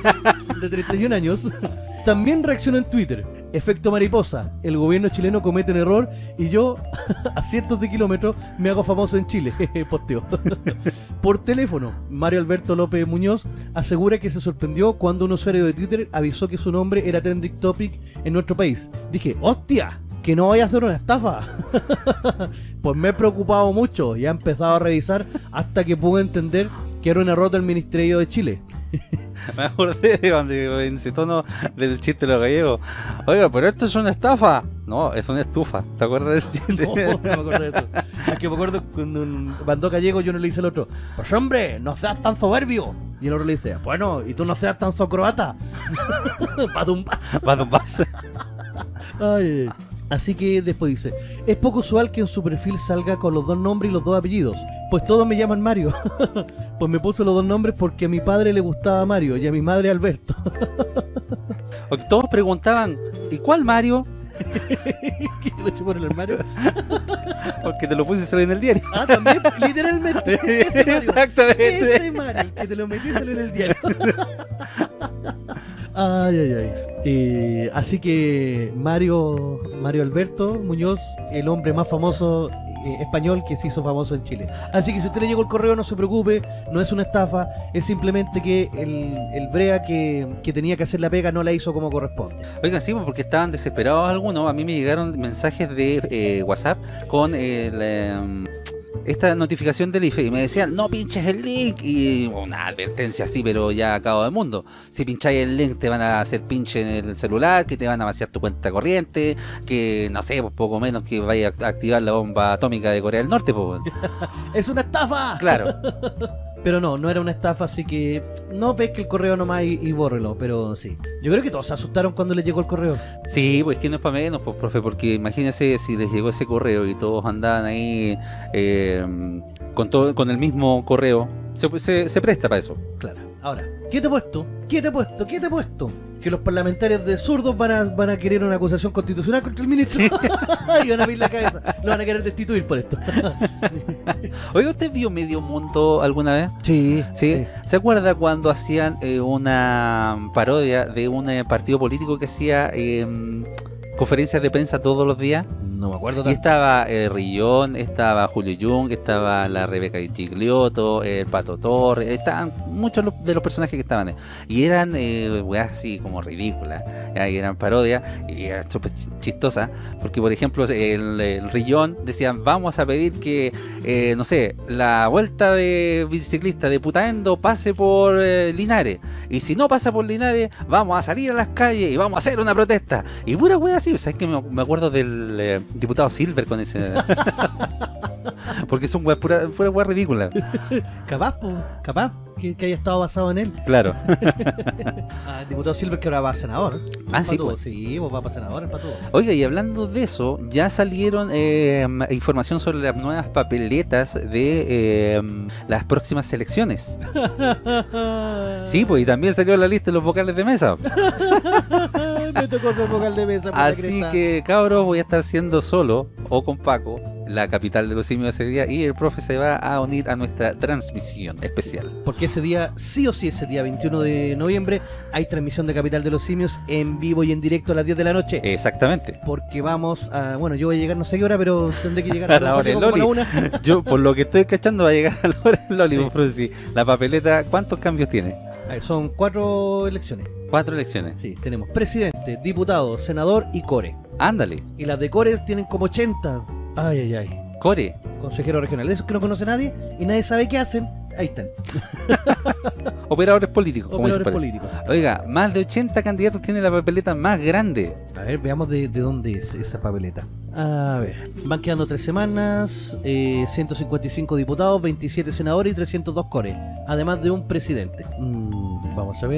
de 31 años, también reaccionó en Twitter. Efecto mariposa, el gobierno chileno comete un error y yo, a cientos de kilómetros, me hago famoso en Chile, posteó. Por teléfono, Mario Alberto López Muñoz asegura que se sorprendió cuando un usuario de Twitter avisó que su nombre era trending topic en nuestro país. Dije, ¡hostia! Que no vaya a hacer una estafa. Pues me he preocupado mucho y he empezado a revisar hasta que pude entender que era un error del Ministerio de Chile. Me acordé de cuando en ese tono del chiste de los gallegos. Oiga, pero esto es una estafa. No, es una estufa. ¿Te acuerdas de ese chiste? No, no me acuerdo de eso. Es que me acuerdo cuando mandó gallego yo no le hice al otro, pues hombre, no seas tan soberbio. Y el otro le dice, bueno, y tú no seas tan socroata. Va de un vaso. Ay. Así que después dice, es poco usual que en su perfil salga con los dos nombres y los dos apellidos, pues todos me llaman Mario. Pues me puso los dos nombres porque a mi padre le gustaba Mario y a mi madre Alberto. Todos preguntaban, ¿y cuál Mario? ¿Qué te lo echó por el armario? Porque te lo puse y salió en el diario. Ah, también, literalmente. Ese Mario. Exactamente. Ese Mario, el que te lo metí y salió en el diario. Ay, ay, ay. Así que Mario Alberto Muñoz, el hombre más famoso español que se hizo famoso en Chile. Así que si a usted le llegó el correo, no se preocupe, no es una estafa, es simplemente que el brea que tenía que hacer la pega no la hizo como corresponde. Oigan, sí, porque estaban desesperados algunos. A mí me llegaron mensajes de WhatsApp con esta notificación del IFE y me decían, no pinches el link, y una advertencia así, pero ya acabo del mundo. Si pincháis el link te van a hacer pinche en el celular, que te van a vaciar tu cuenta corriente, que no sé, pues poco menos que vaya a activar la bomba atómica de Corea del Norte, pues. ¡Es una estafa! Claro. Pero no era una estafa, así que no pesque el correo nomás y bórrelo, pero sí. Yo creo que todos se asustaron cuando les llegó el correo. Sí, pues que no es para menos, pues, profe, porque imagínense si les llegó ese correo y todos andaban ahí con el mismo correo. Se presta para eso. Claro. Ahora, ¿qué te he puesto? ¿Qué te he puesto? ¿Qué te he puesto? Que los parlamentarios de zurdos van a querer una acusación constitucional contra el ministro. Y van a abrir la cabeza. Lo van a querer destituir por esto. Oye, ¿usted vio Medio Mundo alguna vez? Sí. ¿Sí? ¿Se acuerda cuando hacían una parodia de un partido político que hacía conferencias de prensa todos los días? No me acuerdo Y tanto. estaba Rillón, estaba Julio Jung, estaba la Rebeca Giglioto, el Pato Torres, estaban muchos de los personajes que estaban ahí. Y eran weas así como ridículas, y eran parodias, y era súper chistosa, porque por ejemplo el Rillón decía, vamos a pedir que, no sé, la vuelta de biciclista de Putaendo pase por Linares, y si no pasa por Linares, vamos a salir a las calles y vamos a hacer una protesta. Y pura wea así, ¿sabes que me acuerdo del diputado Silver con ese Porque son weas pura wea ridícula. Capaz, que haya estado basado en él. Claro. El diputado Silver, que ahora va a senador. Ah, sí, Patudo, pues. sí, pues va para senador, el Patudo. Oiga, y hablando de eso, ya salieron información sobre las nuevas papeletas de las próximas elecciones. Sí, pues, y también salió la lista de los vocales de mesa. Me tocó ser vocal de mesa. por la Así cresta. que, cabros, voy a estar siendo solo o con Paco, la capital de los simios ese día, y el profe se va a unir a nuestra transmisión especial. Porque ese día, sí o sí, ese día 21 de noviembre, hay transmisión de Capital de los Simios en vivo y en directo a las 10 de la noche. Exactamente. Porque vamos a... Bueno, yo voy a llegar no sé qué hora, pero tendré que llegar A la hora mejor del llego como Loli. a la 1. Yo, por lo que estoy cachando, va a llegar a la hora del Loli, Sí. pues, profe, sí. La papeleta, ¿cuántos cambios tiene? A ver, son 4 elecciones. 4 elecciones. Sí, tenemos presidente, diputado, senador y core. Ándale. Y las de core tienen como 80. Ay, ay, ay. Core. Consejero regional. Esos que no conoce nadie y nadie sabe qué hacen, ahí están. Operadores políticos, como Operadores dicen por ahí. políticos. Oiga, más de 80 candidatos tiene la papeleta más grande. A ver, veamos de dónde es esa papeleta. A ver, van quedando 3 semanas, 155 diputados, 27 senadores y 302 core, además de un presidente. Vamos a ver.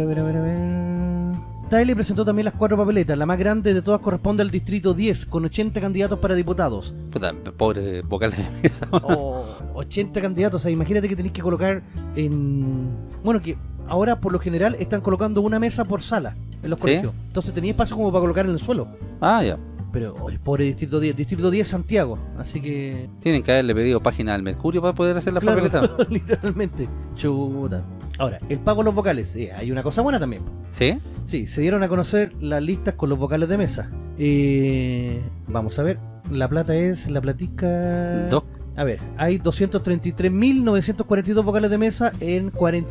Taile presentó también las 4 papeletas. La más grande de todas corresponde al distrito 10, con 80 candidatos para diputados. Puta, pobre vocales de mesa. O 80 candidatos, o sea, imagínate que tenéis que colocar en... Bueno, que ahora por lo general están colocando una mesa por sala en los ¿Sí? colegios. Entonces tenéis espacio como para colocar en el suelo. Ah, ya. Pero, oye, pobre distrito 10 Santiago, así que... Tienen que haberle pedido página al Mercurio para poder hacer la Claro, papeleta. literalmente. Chuta. Ahora, el pago de los vocales. Hay una cosa buena también. ¿Sí? Sí, se dieron a conocer las listas con los vocales de mesa. Vamos a ver. La plata es... La platica... Dos. A ver, hay 233.942 vocales de mesa en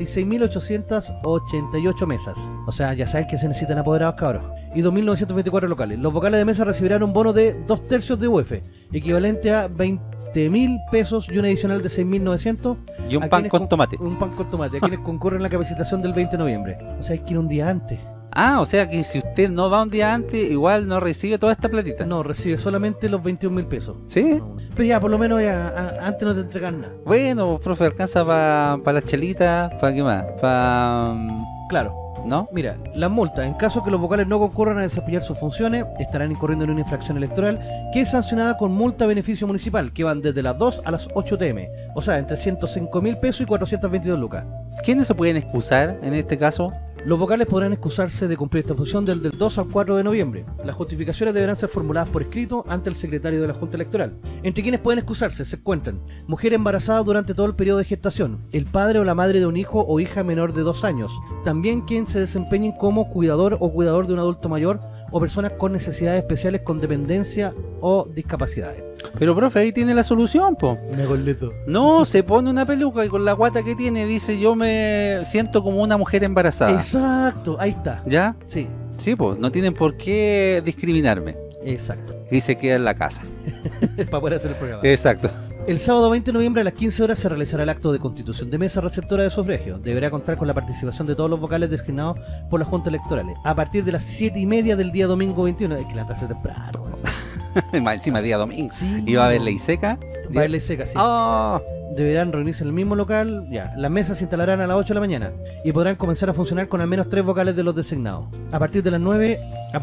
46.888 mesas. O sea, ya sabes que se necesitan apoderados, cabros. Y 2.924 locales. Los vocales de mesa recibirán un bono de 2/3 de UF, equivalente a 20.000 pesos y un adicional de 6.900. Y un a pan quienes con tomate. Un pan con tomate, a quienes concurren a la capacitación del 20 de noviembre. O sea, hay que ir un día antes. Ah, o sea que si usted no va un día antes, igual no recibe toda esta platita. No, recibe solamente los 21.000 pesos. ¿Sí? Pero ya, por lo menos antes no te entregan nada. Bueno, profe, alcanza para las chelitas, ¿para qué más? Para... Claro. ¿No? Mira, las multas, en caso que los vocales no concurran a desempeñar sus funciones, estarán incurriendo en una infracción electoral que es sancionada con multa a beneficio municipal, que van desde las 2 a las 8 TM. O sea, entre 105.000 pesos y 422 lucas. ¿Quiénes se pueden excusar en este caso? Los vocales podrán excusarse de cumplir esta función del 2 al 4 de noviembre. Las justificaciones deberán ser formuladas por escrito ante el secretario de la Junta Electoral. Entre quienes pueden excusarse se encuentran mujer embarazada durante todo el periodo de gestación, el padre o la madre de un hijo o hija menor de 2 años, también quien se desempeñen como cuidador o cuidador de un adulto mayor o personas con necesidades especiales con dependencia o discapacidades. Pero, profe, ahí tiene la solución, po. Me goleto. No, se pone una peluca y con la guata que tiene dice yo me siento como una mujer embarazada. Exacto, ahí está. ¿Ya? Sí, Sí, pues, no tienen por qué discriminarme. exacto. Y se queda en la casa. Para poder hacer el programa. Exacto. El sábado 20 de noviembre a las 15 horas se realizará el acto de constitución de mesa receptora de sufragio. Deberá contar con la participación de todos los vocales designados por la Junta Electoral a partir de las 7:30 del día domingo 21. Hay que levantarse temprano. Más encima día domingo. Sí. Y va a haber ley seca. Va a haber ley seca, sí. Ah, Deberán reunirse en el mismo local. Ya, las mesas se instalarán a las 8 de la mañana y podrán comenzar a funcionar con al menos 3 vocales de los designados. A partir de las 9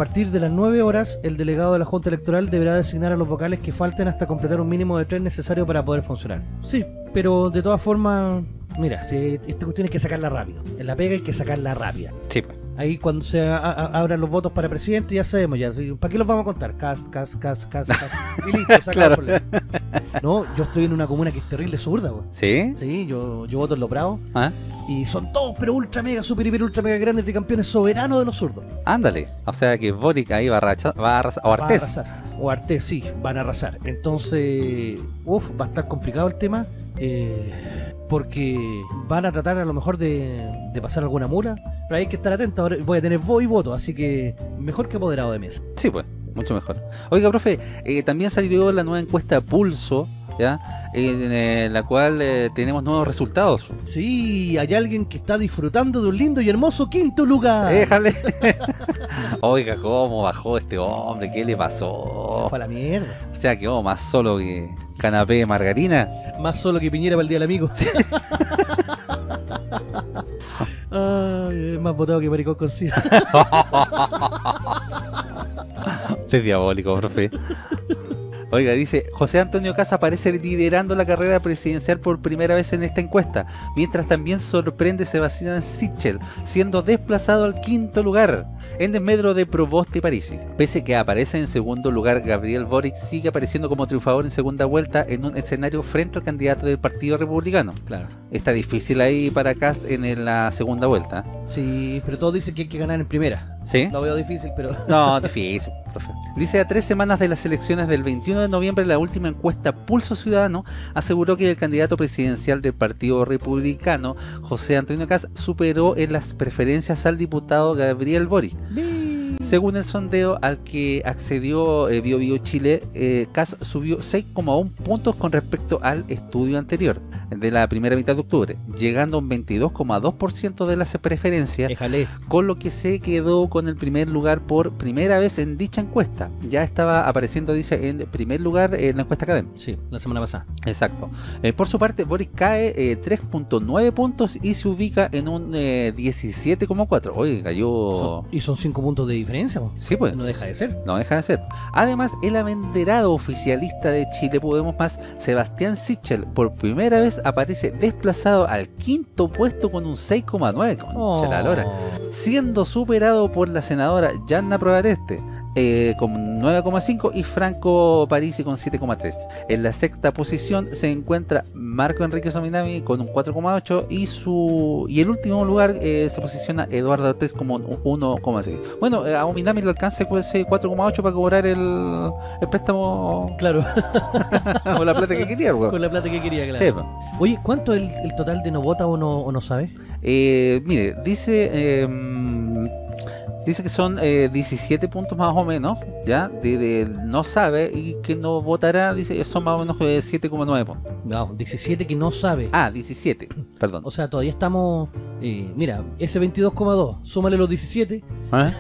horas, el delegado de la Junta Electoral deberá designar a los vocales que falten hasta completar un mínimo de 3 necesario para poder funcionar. Sí, pero de todas formas, mira, si esta cuestión hay que sacarla rápido. En la pega hay que sacarla rápida. sí, pues. Ahí cuando se abran los votos para presidente ya sabemos ya. ¿Para qué los vamos a contar? Cas. Y listo, se acabó Claro. el problema. No, yo estoy en una comuna que es terrible zurda, güey. ¿Sí? Sí, yo voto en Los Bravos. Ah, Y son todos, pero ultra mega, super hiper ultra mega grandes de campeones soberanos de los zurdos. ándale. O sea que Boric ahí va a arrasar. O Va a Artés. arrasar. O Artés, sí, van a arrasar. Entonces, va a estar complicado el tema. Porque van a tratar a lo mejor de pasar alguna mula. Pero hay que estar atentos. Ahora voy a tener voz y voto, así que mejor que apoderado de mesa. Sí, pues. Mucho mejor. Oiga, profe, también salió la nueva encuesta Pulso ¿ya? En la cual tenemos nuevos resultados. Sí, hay alguien que está disfrutando de un lindo y hermoso quinto lugar. Déjale. Oiga, ¿cómo bajó este hombre? ¿Qué le Se pasó? fue a la mierda. O sea, quedó más solo que canapé de margarina. Más solo que Piñera para el Día del Amigo. Ay, es más votado que Maricón con SIDA. Usted es diabólico, profe. Oiga, dice, José Antonio Caz aparece liderando la carrera presidencial por primera vez en esta encuesta, mientras también sorprende Sebastián Sichel, siendo desplazado al quinto lugar, en desmedro de Provost y Parisi. Pese que aparece en segundo lugar, Gabriel Boric sigue apareciendo como triunfador en segunda vuelta en un escenario frente al candidato del Partido Republicano. Claro. Está difícil ahí para Cast en la segunda vuelta. Sí, pero todos dicen que hay que ganar en primera. ¿Sí? Lo veo difícil, pero... No, difícil, profe. Dice, a 3 semanas de las elecciones del 21 de noviembre, la última encuesta Pulso Ciudadano aseguró que el candidato presidencial del Partido Republicano, José Antonio Caz, superó en las preferencias al diputado Gabriel Boric. Según el sondeo al que accedió BioBio Chile, Caz subió 6,1 puntos con respecto al estudio anterior, de la primera mitad de octubre, llegando a un 22,2% de las preferencias, Déjale. con lo que se quedó con el primer lugar por primera vez en dicha encuesta. Ya estaba apareciendo, dice, en primer lugar en la encuesta Academia. Sí, la semana pasada. Exacto. Por su parte, Boric cae 3,9 puntos y se ubica en un 17,4. Oye, cayó... Y son 5 puntos de diferencia, po. Sí, pues. No deja de ser. No deja de ser. Además, el abanderado oficialista de Chile Podemos Más, Sebastián Sichel, por primera vez aparece desplazado al quinto puesto con un 6,9, concha la lora, siendo superado por la senadora Yanna Probareste con 9,5 y Franco Parisi con 7,3. En la sexta posición se encuentra Marco Enrique Sominami con un 4,8 y el último lugar se posiciona Eduardo Ortiz como un 1,6. Bueno, a Ominami le alcanza ese 4,8 para cobrar el préstamo. Claro. O la plata que quería, weón. Con la plata que quería, claro. Sí, pues. Oye, ¿cuánto es el total de no vota o no sabes? Mire, dice que son 17 puntos más o menos, ¿ya? De no sabe y que no votará, dice, son más o menos 7,9 puntos. No, 17 que no sabe. Ah, 17, perdón. O sea, todavía estamos... mira, ese 22,2, súmale los 17. ¿Ah?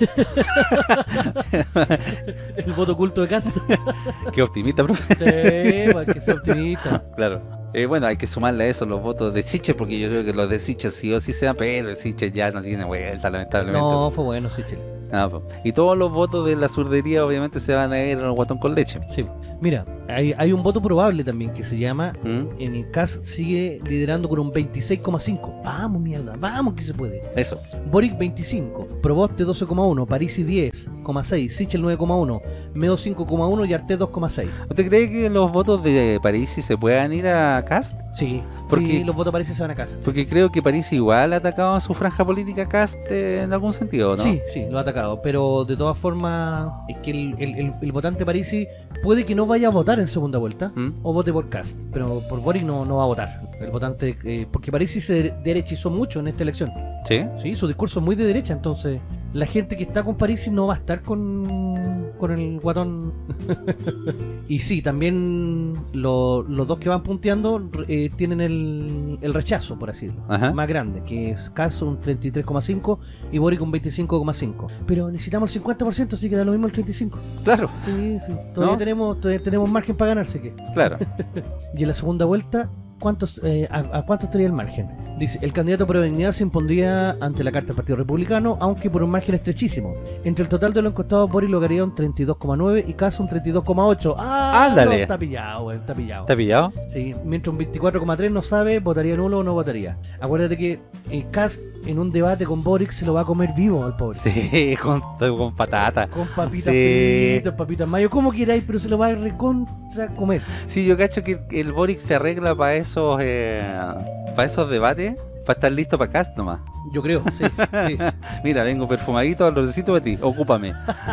El voto oculto de casa. Qué optimista, profe. Sí, pues, hay que ser optimista. Claro. Bueno, hay que sumarle a eso los votos de Sichel, porque yo creo que los de Sichel sí o sí se dan, pero el Sichel ya no tiene vuelta, lamentablemente. No, fue bueno, sí, Chile. Ah, pues. Y todos los votos de la surdería obviamente se van a ir al guatón con leche. Sí. Mira, hay un voto probable también que se llama... ¿Mm? En el CAS sigue liderando con un 26,5. Vamos, mierda, vamos que se puede. Eso. Boric 25, Proboste 12,1, Parisi 10,6, Sichel 9,1, Meo 5,1 y Artés 2,6. ¿Usted cree que los votos de Parisi se puedan ir a Cast? Sí, Porque- sí, los votos Parisi se van a casa. Porque creo que París igual ha atacado a su franja política a Cast en algún sentido, ¿no? Sí, sí, lo ha atacado, pero de todas formas es que el votante Parisi puede que no vaya a votar en segunda vuelta ¿Mm? o vote por Cast, pero por Boric no va a votar. El votante, porque Parisi se derechizó mucho en esta elección. ¿Sí? Sí, su discurso es muy de derecha, entonces la gente que está con Parisi no va a estar con el guatón. Y sí, también los dos que van punteando tienen el rechazo, por así decirlo, Ajá. más grande, que es Caz un 33,5 y Boric un 25,5. Pero necesitamos el 50%, así que da lo mismo el 35%. Claro, Sí, sí. Todavía No, tenemos margen para ganar, así que. claro. Y en la segunda vuelta, ¿a cuánto estaría el margen? Dice, el candidato por dignidad se impondría ante la carta del Partido Republicano, aunque por un margen estrechísimo. Entre el total de los encuestados, Boric lograría un 32,9 y Caz un 32,8. ¡Ah! Ándale. No, está pillado, güey, está pillado. ¿Te has pillado? Sí, mientras un 24,3 no sabe, votaría nulo o no votaría. Acuérdate que Cast en un debate con Boric se lo va a comer vivo al pobre. Sí, con patata. Con papitas Sí. fritas, papitas mayo, como queráis, pero se lo va a recontra comer. Sí, yo cacho que el Boric se arregla para esos debates, para estar listo para Cast nomás. Yo creo, sí, sí. Mira, vengo perfumadito, al necesito para ti, ocúpame.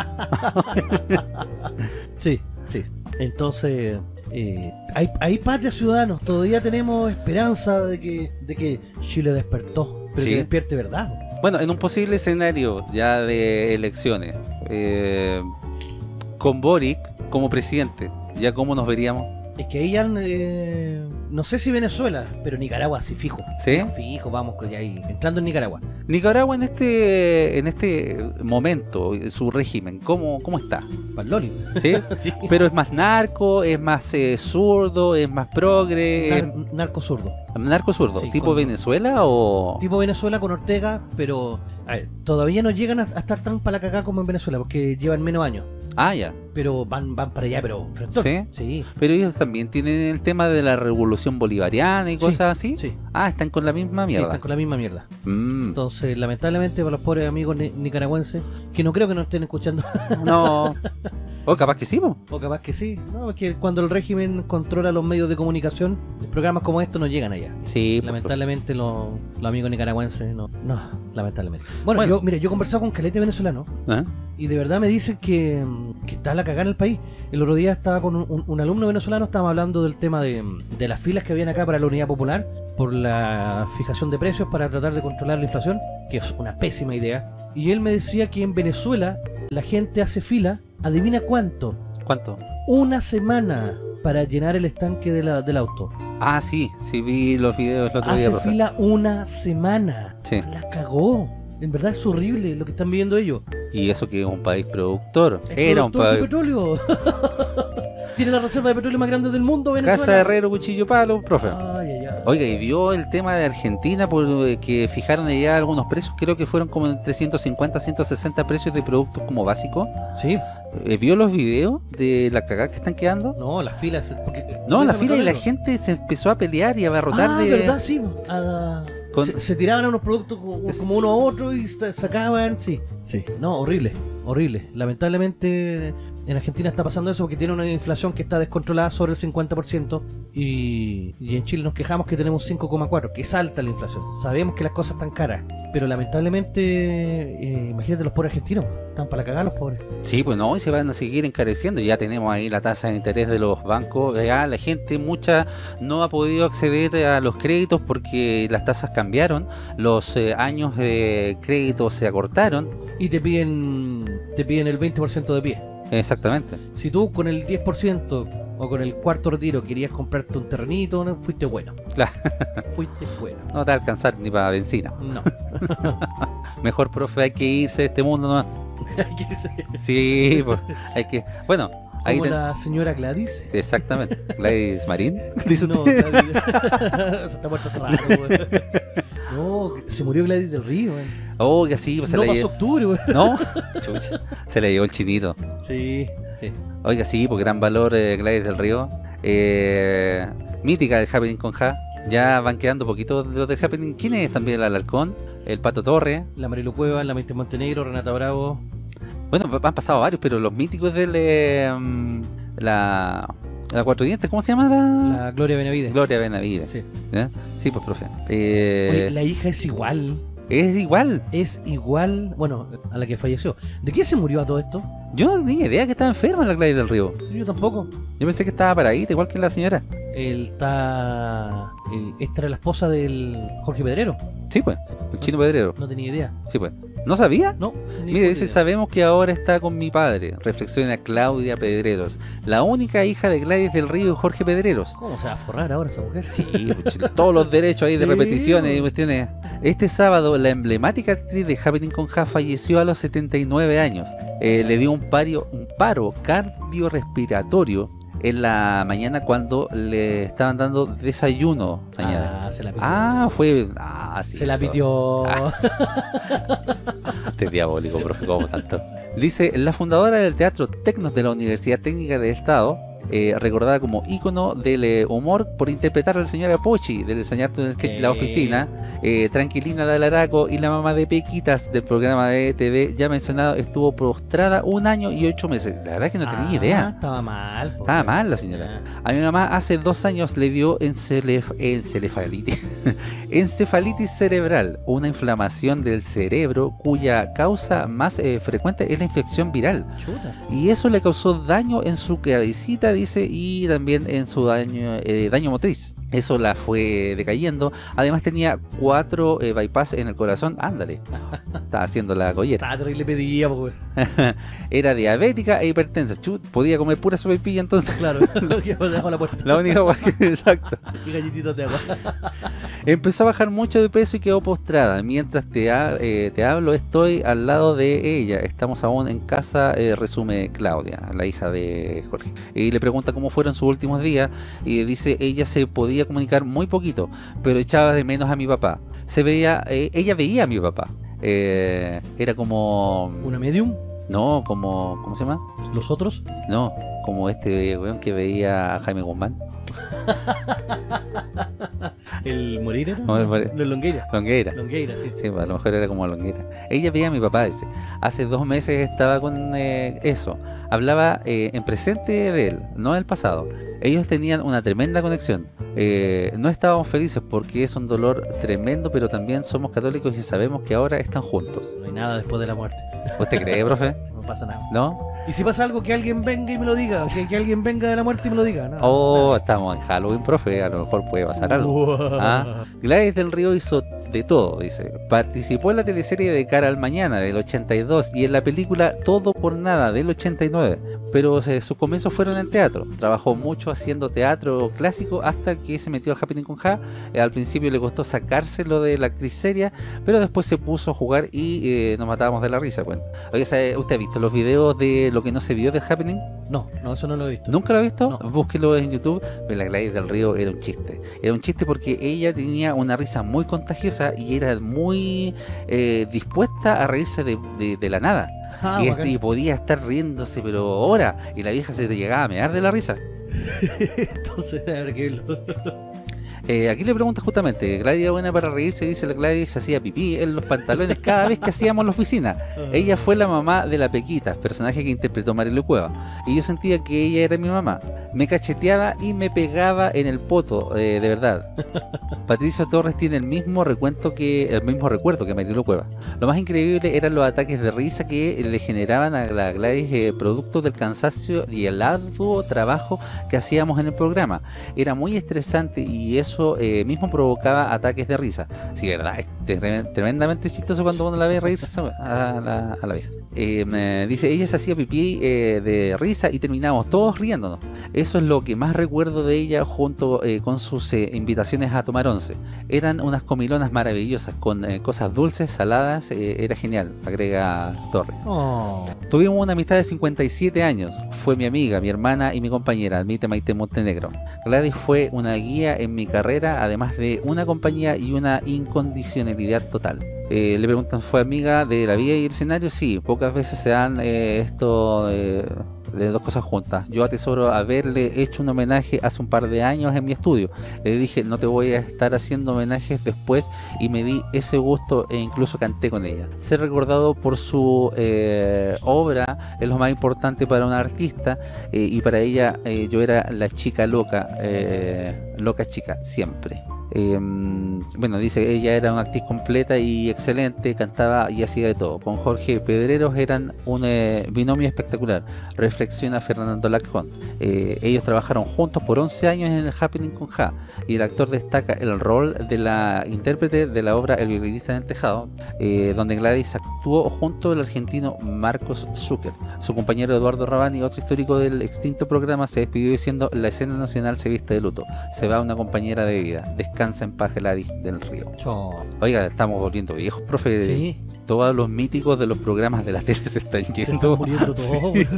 Sí, sí. Entonces, hay patria, ciudadanos. Todavía tenemos esperanza de que Chile despertó. Pero Sí. que despierte, ¿verdad? Bueno, en un posible escenario ya de elecciones, con Boric como presidente, ¿ya cómo nos veríamos? Es que ahí ya, no sé si Venezuela, pero Nicaragua sí, fijo. ¿Sí? Fijo, vamos ya ahí, entrando en Nicaragua. Nicaragua en este momento, su régimen, ¿cómo está? Paloli. ¿Sí? Sí. Pero es más narco, es más zurdo, es más progre, Narco zurdo. narco zurdo, Sí, tipo con- Venezuela o... Tipo Venezuela con Ortega, pero a ver, todavía no llegan a estar tan para la cagada como en Venezuela, porque llevan menos años. Ah, ya. Pero van para allá, pero frentón. ¿Sí? Sí. Pero ellos también tienen el tema de la revolución bolivariana y cosas así. Sí. Ah, están con la misma Sí, mierda. están con la misma mierda. Mm. Entonces, lamentablemente, para los pobres amigos nicaragüenses, que no creo que nos estén escuchando, No. O capaz que sí, po. o capaz que sí, ¿no? Porque cuando el régimen controla los medios de comunicación, programas como estos no llegan allá. Sí, pues, Lamentablemente, los amigos nicaragüenses, no, lamentablemente. Bueno, Bueno. yo he conversado con calete venezolano, ¿ah? y de verdad me dicen que está la cagada en el país. El otro día estaba con un alumno venezolano, estábamos hablando del tema de las filas que habían acá para la Unidad Popular por la fijación de precios para tratar de controlar la inflación, que es una pésima idea. Y él me decía que en Venezuela la gente hace fila, adivina cuánto, ¿Cuánto? una semana para llenar el estanque del auto. Ah, sí, sí vi los videos el otro día. Hace Rafa. fila una semana. Sí. La cagó. En verdad es horrible lo que están viviendo ellos. Y eso que es un país productor. Es Era un productor de país... petróleo. Tiene la reserva de petróleo más grande del mundo, Venezuela. Casa de herrero, cuchillo palo, profe. Ay, ay, ay. Oiga, y vio el tema de Argentina que fijaron allá algunos precios, creo que fueron como entre 150 160 precios de productos como básicos. Sí, ¿Vio los videos de la cagada que están quedando? no, las filas. No, la fila y la gente se empezó a pelear y a abarrotar Ah, de... verdad, sí. Con- Se tiraban a unos productos como uno a otro y sacaban, sí. Sí. No, horrible, horrible. Lamentablemente en Argentina está pasando eso porque tiene una inflación que está descontrolada sobre el 50% y en Chile nos quejamos que tenemos 5,4, que es alta la inflación. Sabemos que las cosas están caras, pero lamentablemente, imagínate los pobres argentinos, están para cagar los pobres. Sí, pues no, y se van a seguir encareciendo. Ya tenemos ahí la tasa de interés de los bancos. Ya la gente, mucha, no ha podido acceder a los créditos porque las tasas cambiaron. Los años de crédito se acortaron. Y te piden el 20% de pie. Exactamente. Si tú con el 10% o con el cuarto retiro querías comprarte un terrenito, no, fuiste bueno. Claro. Fuiste bueno. No te va a alcanzar ni para benzina. No. Mejor, profe, hay que irse de este mundo nomás. Sí, pues hay que... Bueno, ahí... Como la señora Gladys. Exactamente. Gladys Marín. ¿Dice No, usted? Gladys. Se está muerta hace rato, güey. No, se murió Gladys del Río, güey. Oh, que sí, pues se No le pasó llevó... octubre, güey. ¿No? Chucha, se le llevó el chinito. Sí, sí. Oiga, sí, por gran valor Gladys del Río. Mítica del Happening con Ja. Ya van quedando poquitos de los del Happening. ¿Quién es también el Alarcón? El Pato Torre. La Marilu Cueva, la Mente Montenegro, Renata Bravo. Bueno, han pasado varios, pero los míticos del... la Cuatro Dientes, ¿cómo se llama? La Gloria Benavides. Gloria Benavides. Sí. ¿Ya? Sí, pues, profe. Oye, la hija es igual. Es igual. Es igual, bueno, a la que falleció. ¿De qué se murió a todo esto? Yo no tenía idea que estaba enferma la Gladys del Río. Sí, yo tampoco. Yo pensé que estaba paradita, igual que la señora. Esta era la esposa del Jorge Pedrero. Sí, pues. El chino pedrero. No tenía idea. Sí, pues. ¿No sabía? No. ni Mire, puta dice, idea. sabemos que ahora está con mi padre. Reflexiona Claudia Pedreros, la única hija de Gladys del Río y Jorge Pedreros. ¿Cómo se va a forrar ahora esa mujer? Sí, pues, todos los derechos ahí de Sí, repeticiones y pues. cuestiones. Este sábado, la emblemática actriz de Happening con Ja falleció a los 79 años. Le dio un paro cardiorrespiratorio en la mañana cuando le estaban dando desayuno. Mañana. Ah, se la pitió. Fue... sí, se la todo. pitió. Este diabólico, profe, como tanto. Dice, la fundadora del Teatro Tecnos de la Universidad Técnica del Estado, recordada como ícono del humor por interpretar a la señora Pochi del enseñarte en sketch La Oficina, Tranquilina de Alaraco y la mamá de Pequitas del programa de TV ya mencionado, estuvo prostrada 1 año y 8 meses. La verdad es que no tenía idea. Estaba mal. po. Estaba mal la señora. A mi mamá hace 2 años le dio encefalitis. Encefalitis cerebral, una inflamación del cerebro cuya causa más frecuente es la infección viral. Chuta. Y eso le causó daño en su cabecita, dice, y también en su daño motriz. Eso la fue decayendo. Además tenía 4 bypass en el corazón. Ándale. Estaba haciendo la collera. Está terrible pedía, pues. Era diabética e hipertensa. Chut, podía comer pura sopaipilla entonces. Claro, lo que dejó la puerta. La única hueá que... Exacto. Y galletitas de agua. Empezó a bajar mucho de peso y quedó postrada. Mientras te hablo, estoy al lado de ella. Estamos aún en casa, resume Claudia, la hija de Jorge. Y le pregunta cómo fueron sus últimos días. Y dice, ella se podía comunicar muy poquito, pero echaba de menos a mi papá. Ella veía a mi papá. Era como... ¿Una medium? No, como... ¿Cómo se llama? ¿Los otros? No, como este weón que veía a Jaime Guzmán. ¿El Moreira? No, ¿Los Longueira? Longueira. Longueira, sí. Sí, a lo mejor era como Longueira. Ella veía a mi papá ese. Hace 2 meses estaba con eso. Hablaba en presente de él, no del pasado. Ellos tenían una tremenda conexión. No estábamos felices porque es un dolor tremendo, pero también somos católicos y sabemos que ahora están juntos. No hay nada después de la muerte. ¿Usted cree, profe? No pasa nada. ¿No? Y si pasa algo, que alguien venga y me lo diga. Que alguien venga de la muerte y me lo diga. No, Oh, estamos en Halloween, profe. A lo mejor puede pasar algo. ¿Ah? Gladys del Río hizo de todo, dice. Participó en la teleserie de Cara al Mañana del 82 y en la película Todo por Nada del 89, pero sus comienzos fueron en teatro. Trabajó mucho haciendo teatro clásico hasta que se metió al Happening con Ja. Al principio le costó sacárselo de la actriz seria, pero después se puso a jugar y nos matábamos de la risa. Bueno, oye, ¿usted ha visto los videos de lo que no se vio del Happening? No, eso no lo he visto. ¿Nunca lo ha visto? No. Búsquelo en YouTube. La Gladys del Río era un chiste. Era un chiste porque ella tenía una risa muy contagiosa y era muy dispuesta a reírse de la nada. Y podía estar riéndose pero horas, y la vieja se te llegaba a mear de la risa. Entonces, habrá que verlo. Aquí le pregunta justamente, Gladys buena para reírse, dice la Gladys, se hacía pipí en los pantalones cada vez que hacíamos la oficina. Ella fue la mamá de la Pequita, personaje que interpretó Marilu Cueva, y yo sentía que ella era mi mamá. Me cacheteaba y me pegaba en el poto, de verdad. Patricio Torres tiene el mismo recuerdo que Marilu Cueva. Lo más increíble eran los ataques de risa que le generaban a la Gladys, producto del cansancio y el arduo trabajo que hacíamos en el programa. Era muy estresante y eso mismo provocaba ataques de risa. Sí, verdad, es tremendamente chistoso cuando uno la ve reírse a la vieja. Me dice, ella se hacía pipí de risa y terminábamos todos riéndonos. Eso es lo que más recuerdo de ella, junto con sus invitaciones a tomar once. Eran unas comilonas maravillosas con cosas dulces, saladas. Era genial, agrega Torres. Tuvimos una amistad de 57 años. Fue mi amiga, mi hermana y mi compañera, admite Maite Montenegro. Gladys fue una guía en mi carrera, además de una compañía y una incondicionalidad total. Le preguntan, ¿fue amiga de la vida y el escenario? Sí, pocas veces se dan esto de dos cosas juntas. Yo atesoro haberle hecho un homenaje hace un par de años en mi estudio. Le dije, no te voy a estar haciendo homenajes después, y me di ese gusto e incluso canté con ella. Ser recordado por su obra es lo más importante para un artista, y para ella yo era la chica loca, loca chica, siempre. Bueno, dice, ella era una actriz completa y excelente, cantaba y hacía de todo. Con Jorge Pedreros eran un binomio espectacular, reflexiona Fernando Lacón. Ellos trabajaron juntos por 11 años en el Happening con Ja, y el actor destaca el rol de la intérprete de la obra El violinista en el tejado, donde Gladys actuó junto al argentino Marcos Zucker. Su compañero Eduardo Rabani, otro histórico del extinto programa, se despidió diciendo, la escena nacional se viste de luto, se va una compañera de vida, descansa en paz Gladys del Río. Oiga, estamos volviendo viejos, profe. Sí. Todos los míticos de los programas de la tele se están yendo. Se están muriendo todos. Sí.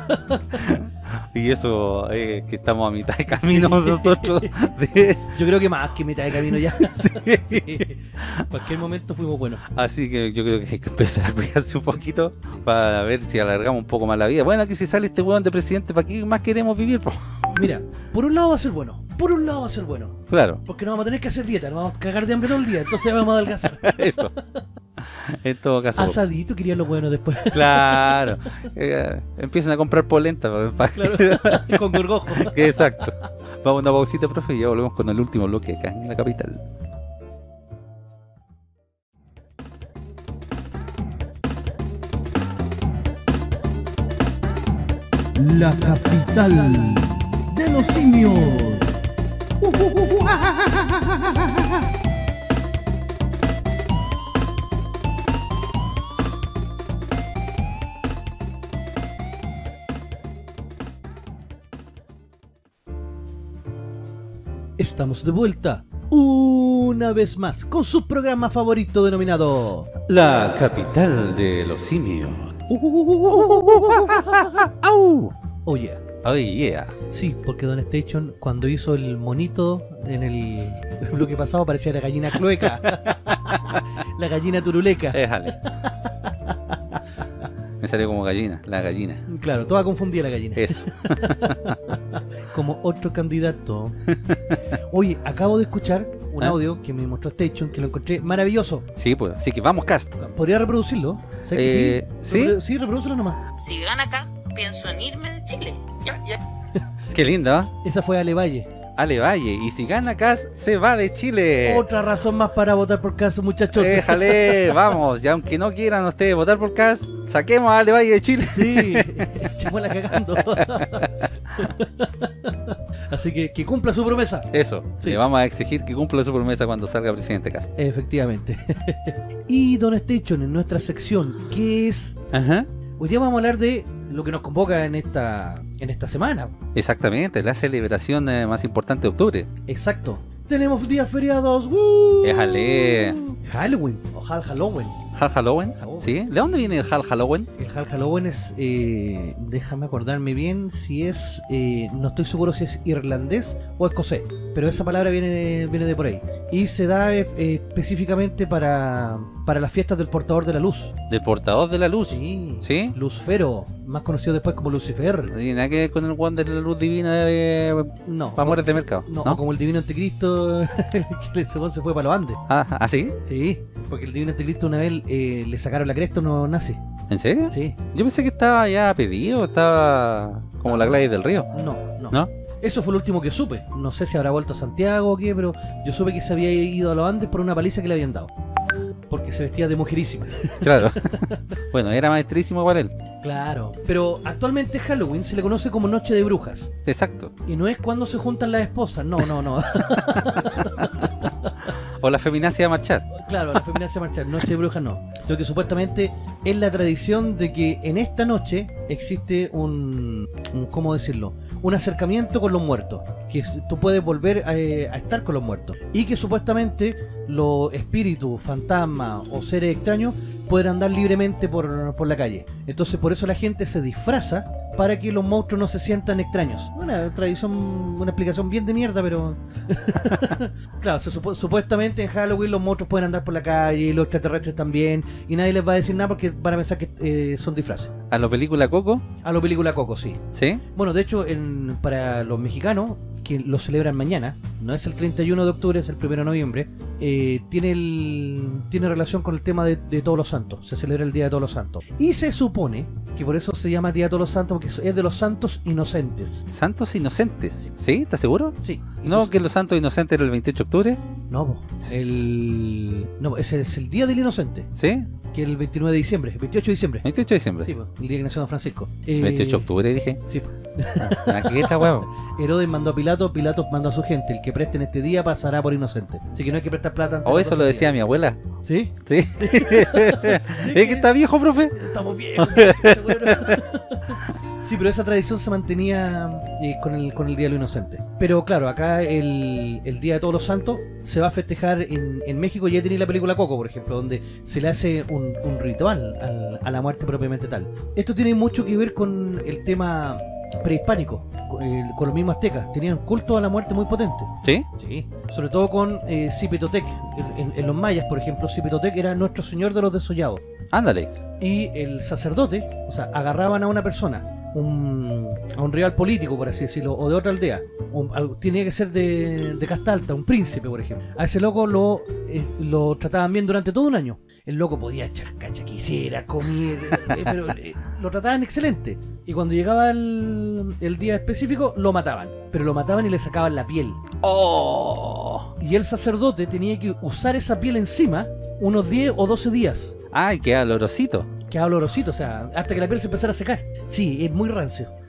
Y eso, que estamos a mitad de camino nosotros. Yo creo que más que mitad de camino ya. Sí. Sí. En cualquier momento fuimos buenos. Así que yo creo que hay que empezar a cuidarse un poquito para ver si alargamos un poco más la vida. Bueno, aquí si sale este hueón de presidente, ¿para qué más queremos vivir? Mira, por un lado va a ser bueno. Por un lado va a ser bueno. Claro. Porque no vamos a tener que hacer dieta, nos vamos a cagar de hambre todo el día. Entonces vamos a adelgazar. Eso. En todo caso. Asadito, quería lo bueno después. Claro. Empiezan a comprar polenta. Claro. Con gorgojo. Exacto. Vamos a una pausita, profe, y ya volvemos con el último bloque acá en la capital. La capital de los simios. Estamos de vuelta una vez más con su programa favorito denominado La capital de los simios. Oh yeah. Oh yeah. Sí, porque Don Station cuando hizo el monito en el bloque pasado parecía la gallina cloeca. La gallina turuleca. Déjale. Me salió como gallina, la gallina. Claro, toda confundida la gallina. Eso. Como otro candidato. Oye, acabo de escuchar un audio que me mostró Station que lo encontré maravilloso. Sí, pues, así que vamos, Cast. ¿Podría reproducirlo? ¿Sabes que ¿sí? Sí, reprodúcelo nomás. Si gana Cast, pienso en irme de Chile. Qué lindo, ¿eh? Esa fue Ale Valle. Ale Valle, y si gana Cast, se va de Chile. Otra razón más para votar por Cast, muchachos. Déjale, vamos, y aunque no quieran ustedes votar por Cast, saquemos a Ale Valle de Chile. Sí, echémosla cagando. Así que cumpla su promesa. Eso, Sí. le vamos a exigir que cumpla su promesa cuando salga presidente Cast. Efectivamente. Y Don Station, en nuestra sección, ¿qué es? Ajá. Hoy día vamos a hablar de lo que nos convoca en esta semana. Exactamente, la celebración más importante de octubre. Exacto. Tenemos días feriados. ¡Woo! Éjale. Halloween o Halloween. ¿Hal Halloween? Halloween. ¿Sí? ¿De dónde viene el Hal Halloween? El Halloween es, déjame acordarme bien si es, no estoy seguro si es irlandés o escocés, pero esa palabra viene de por ahí. Y se da específicamente para las fiestas del portador de la luz. Del portador de la luz. Sí. ¿Sí? Lucifero, más conocido después como Lucifer. No tiene nada que ver con el Juan de la luz divina de No. Amores de Mercado. No, ¿No? o como el divino anticristo que según se fue para los Andes. ¿Ah, sí? Sí, porque el divino anticristo una vez le sacaron la cresta a unos nazis. ¿En serio? Sí. Yo pensé que estaba ya pedido, estaba como la Gladys del Río. No. ¿No? Eso fue lo último que supe. No sé si habrá vuelto a Santiago o qué, pero yo supe que se había ido a los Andes por una paliza que le habían dado. Porque se vestía de mujerísima. Claro. Bueno, era maestrísimo igual él. Claro. Pero actualmente Halloween se le conoce como Noche de Brujas. Exacto. Y no es cuando se juntan las esposas. No. O la feminacia a marchar. Claro, la feminacia marchar. Noche de Brujas no. Lo que supuestamente es la tradición de que en esta noche existe ¿cómo decirlo? Un acercamiento con los muertos, que tú puedes volver a estar con los muertos, y que supuestamente los espíritus, fantasmas o seres extraños pueden andar libremente por la calle. Entonces por eso la gente se disfraza para que los monstruos no se sientan extraños. Una tradición, una explicación bien de mierda, pero claro, supuestamente en Halloween los monstruos pueden andar por la calle, los extraterrestres también, y nadie les va a decir nada porque van a pensar que son disfraces. ¿A la película Coco? A lo película Coco, sí. ¿Sí? Bueno, de hecho, para los mexicanos, que lo celebran mañana, no es el 31 de octubre, es el 1 de noviembre, tiene relación con el tema de Todos los Santos. Se celebra el Día de Todos los Santos. Y se supone que por eso se llama Día de Todos los Santos, porque es de los santos inocentes. Santos inocentes. ¿Sí? ¿Estás seguro? Sí. ¿No que los santos inocentes era el 28 de octubre? No, ese es el Día del Inocente, ¿Sí? que es el 29 de diciembre, el 28 de diciembre. 28 de diciembre. Sí, pues, el día que nació Don Francisco. 28 de octubre dije. Sí, pues. Aquí está huevo. Herodes mandó a Pilato, Pilato mandó a su gente. El que preste en este día pasará por inocente. Así que no hay que prestar plata. O eso lo decía mi abuela. ¿Sí? Sí. ¿Es que está viejo, profe? Estamos bien. Sí, pero esa tradición se mantenía con el Día de los Inocentes. Pero claro, acá el Día de Todos los Santos se va a festejar en México. Ya tenéis la película Coco, por ejemplo, donde se le hace un ritual a la muerte propiamente tal. Esto tiene mucho que ver con el tema prehispánico, con los mismos aztecas. Tenían culto a la muerte muy potente. ¿Sí? Sí, sobre todo con Cipetotec. En los mayas, por ejemplo, Cipetotec era nuestro señor de los desollados. Ándale. Y el sacerdote, o sea, agarraban a una persona, a un rival político, por así decirlo, o de otra aldea, tenía que ser de casta alta, un príncipe, por ejemplo. A ese loco lo trataban bien durante todo un año. El loco podía echar cacha que quisiera, comer, pero lo trataban excelente. Y cuando llegaba el día específico, lo mataban. Pero lo mataban y le sacaban la piel. ¡Oh! Y el sacerdote tenía que usar esa piel encima unos 10 o 12 días. ¡Ay, qué olorosito! Quedaba olorosito, o sea, hasta que la piel se empezara a secar. Sí, es muy rancio.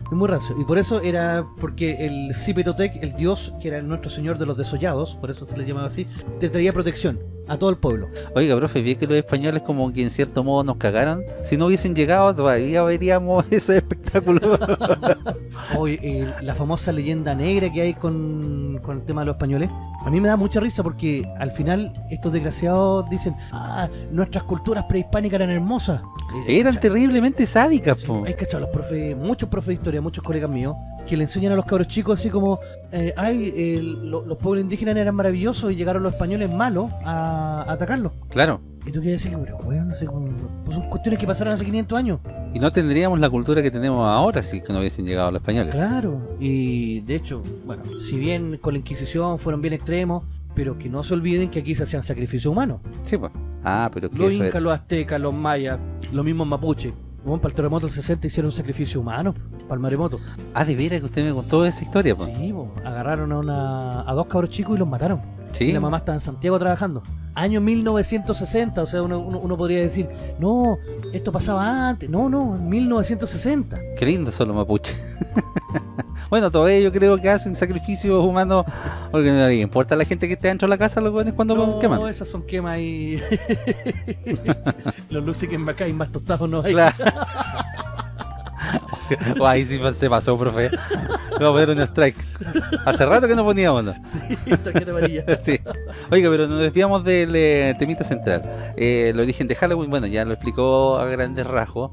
Es muy rancio. Y por eso era porque el Cipetotec, el dios, que era nuestro señor de los desollados, por eso se le llamaba así, te traía protección a todo el pueblo. Oiga, profe, vi que los españoles como que en cierto modo nos cagaron. Si no hubiesen llegado, todavía veríamos ese espectáculo. Hoy, la famosa leyenda negra que hay con el tema de los españoles, a mí me da mucha risa porque al final estos desgraciados dicen, nuestras culturas prehispánicas eran hermosas. Eran terriblemente sádicas, Sí, po. hay cachado, muchos profes de historia, muchos colegas míos, que le enseñan a los cabros chicos así como, los pueblos indígenas eran maravillosos y llegaron los españoles malos a atacarlos. Claro. Y tú quieres decir, pero bueno, no sé, pues son cuestiones que pasaron hace 500 años. Y no tendríamos la cultura que tenemos ahora si que no hubiesen llegado los españoles. Claro, y de hecho, bueno, si bien con la Inquisición fueron bien extremos, pero que no se olviden que aquí se hacían sacrificios humanos. Sí, pues. Pero que Los eso incas, los aztecas, los mayas, los mismos mapuches. Bueno, para el terremoto del 60 hicieron un sacrificio humano, para el maremoto. de veras que usted me contó esa historia, pues. Sí, agarraron a dos cabros chicos y los mataron. Sí. Y la mamá estaba en Santiago trabajando. Año 1960, o sea, uno podría decir, no, esto pasaba antes. No, en 1960. Qué lindos son los mapuches. Bueno, todavía yo creo que hacen sacrificios humanos porque no le importa a la gente que esté dentro de la casa los jóvenes cuando queman. No, esas son quemas y... los luces que en acá y más tostados no hay. Claro. Ahí sí se pasó, profe. Vamos a poner un strike. Hace rato que no poníamos, ¿no? Sí, tarjeta amarilla. Sí. Oiga, pero nos desviamos del temita central. El origen de Halloween, bueno, ya lo explicó a grandes rasgos.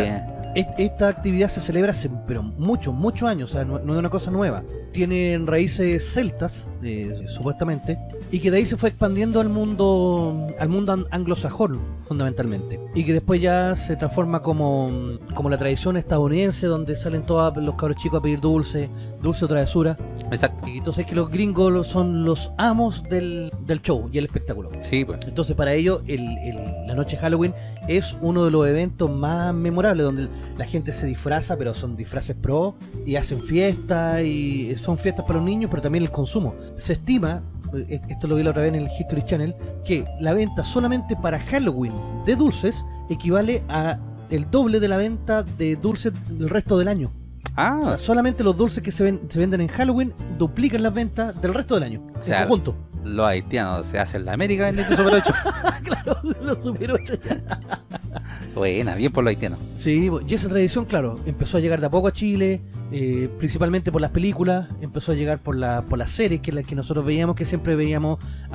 Esta actividad se celebra hace pero muchos años, o sea, no es una cosa nueva. Tienen raíces celtas, supuestamente, y que de ahí se fue expandiendo al mundo anglosajón, fundamentalmente. Y que después ya se transforma como la tradición estadounidense, donde salen todos los cabros chicos a pedir dulce o travesura. Exacto. Y entonces es que los gringos son los amos del show y el espectáculo. Sí, pues. Entonces para ellos la noche de Halloween es uno de los eventos más memorables, donde la gente se disfraza, pero son disfraces pro, y hacen fiestas, y son fiestas para los niños, pero también el consumo. Se estima, esto lo vi la otra vez en el History Channel, que la venta solamente para Halloween de dulces equivale a el doble de la venta de dulces del resto del año. O sea, solamente los dulces que se venden en Halloween duplican las ventas del resto del año, o sea, en conjunto. Los haitianos se hacen la América vendiendo Super 8. Claro, los Super 8 ya. Buena, bien por los haitianos. Sí, y esa tradición, claro, empezó a llegar de a poco a Chile, principalmente por las películas, empezó a llegar por las series que nosotros veíamos, que siempre veíamos a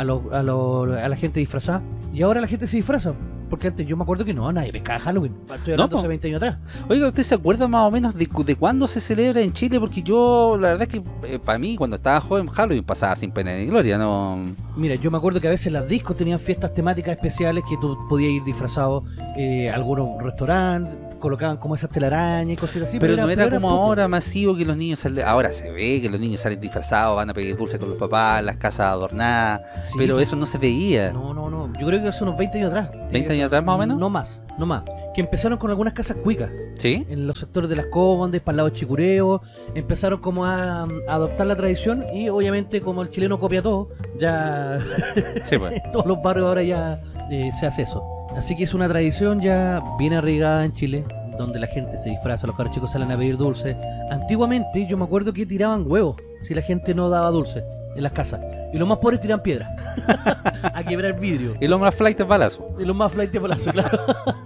la gente disfrazada. Y ahora la gente se disfraza, porque antes yo me acuerdo que nadie pescaba Halloween. Estoy hablando hace 20 años atrás. Oiga, ¿usted se acuerda más o menos de cuándo se celebra en Chile? Porque yo, la verdad es que para mí, cuando estaba joven, Halloween pasaba sin pena ni gloria, ¿no? Mira, yo me acuerdo que a veces las discos tenían fiestas temáticas especiales que tú podías ir disfrazado, algunos restaurantes colocaban como esas telarañas y cosas así. Pero no era como poco. ahora masivo que los niños salen. Ahora se ve que los niños salen disfrazados, van a pedir dulce con los papás, las casas adornadas, Sí, pero pues. eso no se veía. No. Yo creo que hace unos 20 años atrás. ¿20 años atrás más o menos? No más. Que empezaron con algunas casas cuicas. ¿Sí? En los sectores de Las Condes, para el lado de Chicureo, empezaron como a adoptar la tradición, y obviamente como el chileno copia todo, ya Sí, pues. en todos los barrios ahora ya se hace eso. Así que es una tradición ya bien arraigada en Chile, donde la gente se disfraza, los cabros chicos salen a pedir dulces. Antiguamente yo me acuerdo que tiraban huevos si la gente no daba dulce en las casas, y los más pobres tiran piedra a quebrar vidrio. Y los más flight es balazo. Y los más flight de palazo, claro.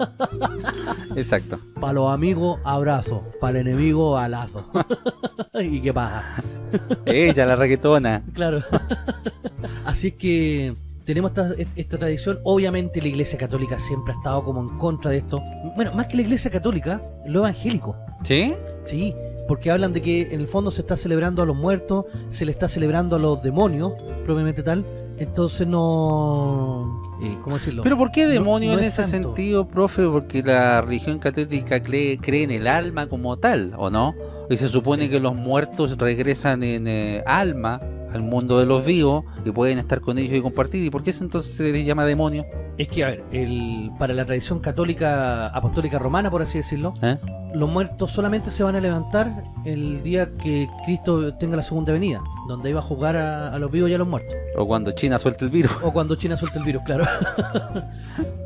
Exacto. Para los amigos, abrazo. Para el enemigo, balazo. Y qué paja. Ella, la raquetona. Claro. Así es que tenemos esta tradición. Obviamente la Iglesia Católica siempre ha estado como en contra de esto. Bueno, más que la Iglesia Católica, lo evangélico. ¿Sí? Sí, porque hablan de que en el fondo se está celebrando a los muertos, se le está celebrando a los demonios, propiamente tal. Entonces no... ¿cómo decirlo? ¿Pero por qué demonio no en es ese santo. sentido, profe? Porque la religión católica cree en el alma como tal, ¿o no? Y se supone que los muertos regresan en alma al mundo de los vivos y pueden estar con ellos y compartir. ¿Y por qué eso entonces se les llama demonio? Es que, a ver, para la tradición católica apostólica romana, por así decirlo, los muertos solamente se van a levantar el día que Cristo tenga la segunda venida, donde iba a juzgar a los vivos y a los muertos. O cuando China suelta el virus. O cuando China suelte el virus, claro.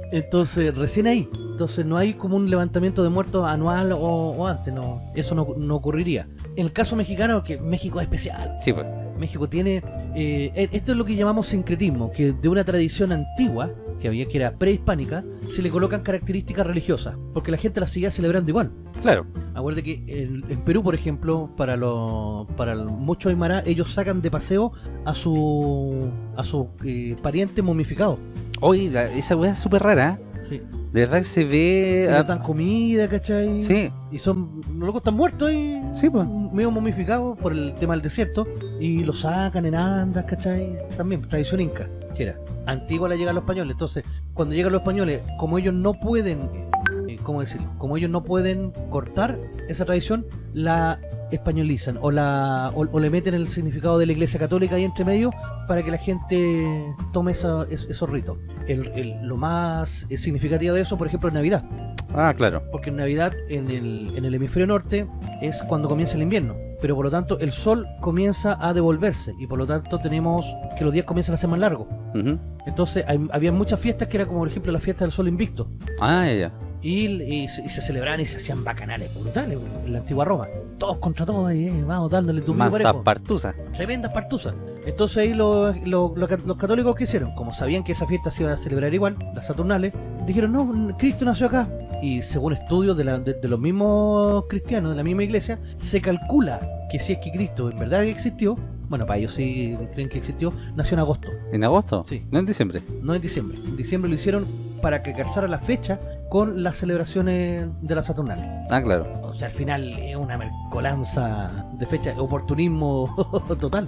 Entonces, recién ahí. Entonces no hay como un levantamiento de muertos anual o antes, no, eso no ocurriría. En el caso mexicano, que México es especial. Sí, pues. México tiene, esto es lo que llamamos sincretismo, que de una tradición antigua, que había que era prehispánica, se le colocan características religiosas, porque la gente las seguía celebrando igual. Claro. Acuérdate que en Perú, por ejemplo, para muchos aymara, ellos sacan de paseo a su pariente momificado. Oye, esa weá es súper rara, ¿eh? Sí. De verdad que se ve... Les dan comida, ¿cachai? Sí. Y son, los locos están muertos ahí, Sí, pues. medio momificados por el tema del desierto, y los sacan en andas, ¿cachai? También, tradición inca, que era. Antigua la llegan los españoles, entonces, cuando llegan los españoles, como ellos no pueden, ¿cómo decirlo? Como ellos no pueden cortar esa tradición, la españolizan o le meten el significado de la Iglesia Católica ahí entre medio para que la gente tome esos ritos. Lo más significativo de eso, por ejemplo, es Navidad. Ah, claro. Porque en Navidad, en el hemisferio norte, es cuando comienza el invierno. Pero por lo tanto, el sol comienza a devolverse. Y por lo tanto, tenemos que los días comienzan a ser más largos. Ujú. Entonces, había muchas fiestas que era como, por ejemplo, la fiesta del sol invicto. Ah, ya. Y se celebraban y se hacían bacanales brutales en la antigua Roma. Todos contra todos, vamos dándole tu Masa partusa. tremendas partuzas. Entonces ahí los católicos, ¿qué hicieron? Como sabían que esa fiesta se iba a celebrar igual, las Saturnales, dijeron, no, Cristo nació acá. Y según estudios de los mismos cristianos, de la misma iglesia, se calcula que si es que Cristo en verdad existió, bueno, para ellos sí creen que existió, nació en agosto, ¿En agosto? Sí. No en diciembre. no en diciembre. En diciembre lo hicieron para que calzara la fecha con las celebraciones de las Saturnales. Ah, claro. O sea, al final es una mercolanza de fecha, oportunismo total.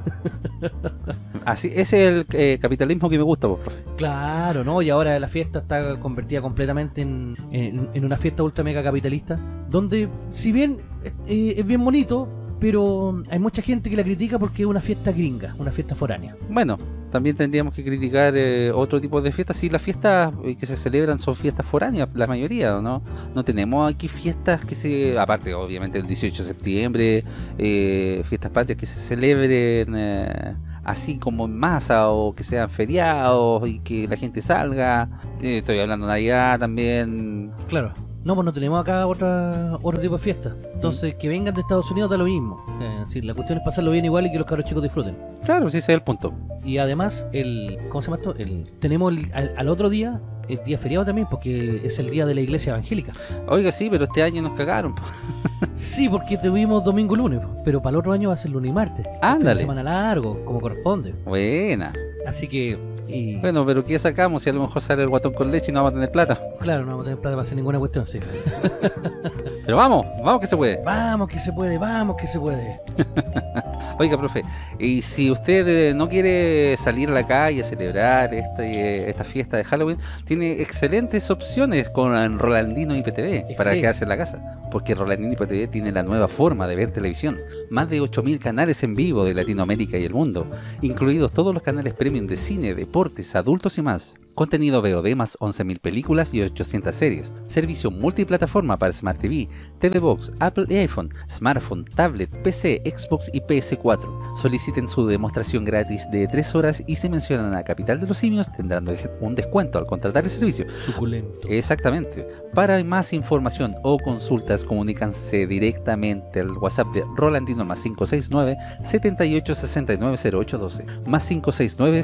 Así, ese es el capitalismo que me gusta, pues, profe. Claro, ¿no? Y ahora la fiesta está convertida completamente en una fiesta ultra mega capitalista, donde si bien es bien bonito, pero hay mucha gente que la critica porque es una fiesta gringa, una fiesta foránea. Bueno, también tendríamos que criticar otro tipo de fiestas. Si las fiestas que se celebran son fiestas foráneas, la mayoría, ¿no? No tenemos aquí fiestas que se... Aparte, obviamente, el 18 de septiembre, fiestas patrias que se celebren así como en masa o que sean feriados y que la gente salga. Estoy hablando de Navidad también. Claro. No, pues no tenemos acá otro tipo de fiesta. Entonces, que vengan de Estados Unidos da lo mismo. Sí, la cuestión es pasarlo bien igual y que los cabros chicos disfruten. Claro, sí, ese es el punto. Y además, ¿cómo se llama esto? Tenemos al otro día, el día feriado también, porque es el día de la iglesia evangélica. Oiga, sí, pero este año nos cagaron, po. Sí, porque tuvimos domingo y lunes, pero para el otro año va a ser lunes y martes. Ándale. Una semana largo, como corresponde. Buena. Así que, Bueno, pero ¿qué sacamos si a lo mejor sale el guatón con leche y no vamos a tener plata? claro, no vamos a tener plata para hacer ninguna cuestión, sí. Pero vamos que se puede. Vamos que se puede, vamos que se puede. Oiga, profe, y si usted no quiere salir a la calle a celebrar esta fiesta de Halloween, tiene excelentes opciones con Rolandino IPTV para quedarse en la casa. Porque Rolandino IPTV tiene la nueva forma de ver televisión. Más de 8.000 canales en vivo de Latinoamérica y el mundo, incluidos todos los canales premium de cine, deportes, adultos y más. Contenido VOD más 11.000 películas y 800 series. Servicio multiplataforma para Smart TV, TV Box, Apple y iPhone, smartphone, tablet, PC, Xbox y PS4. Soliciten su demostración gratis de 3 horas y si mencionan a Capital de los Simios tendrán un descuento al contratar el servicio. Suculento. Exactamente. Para más información o consultas, comunícanse directamente al WhatsApp de Rolandino más 569 7869 0812 más 569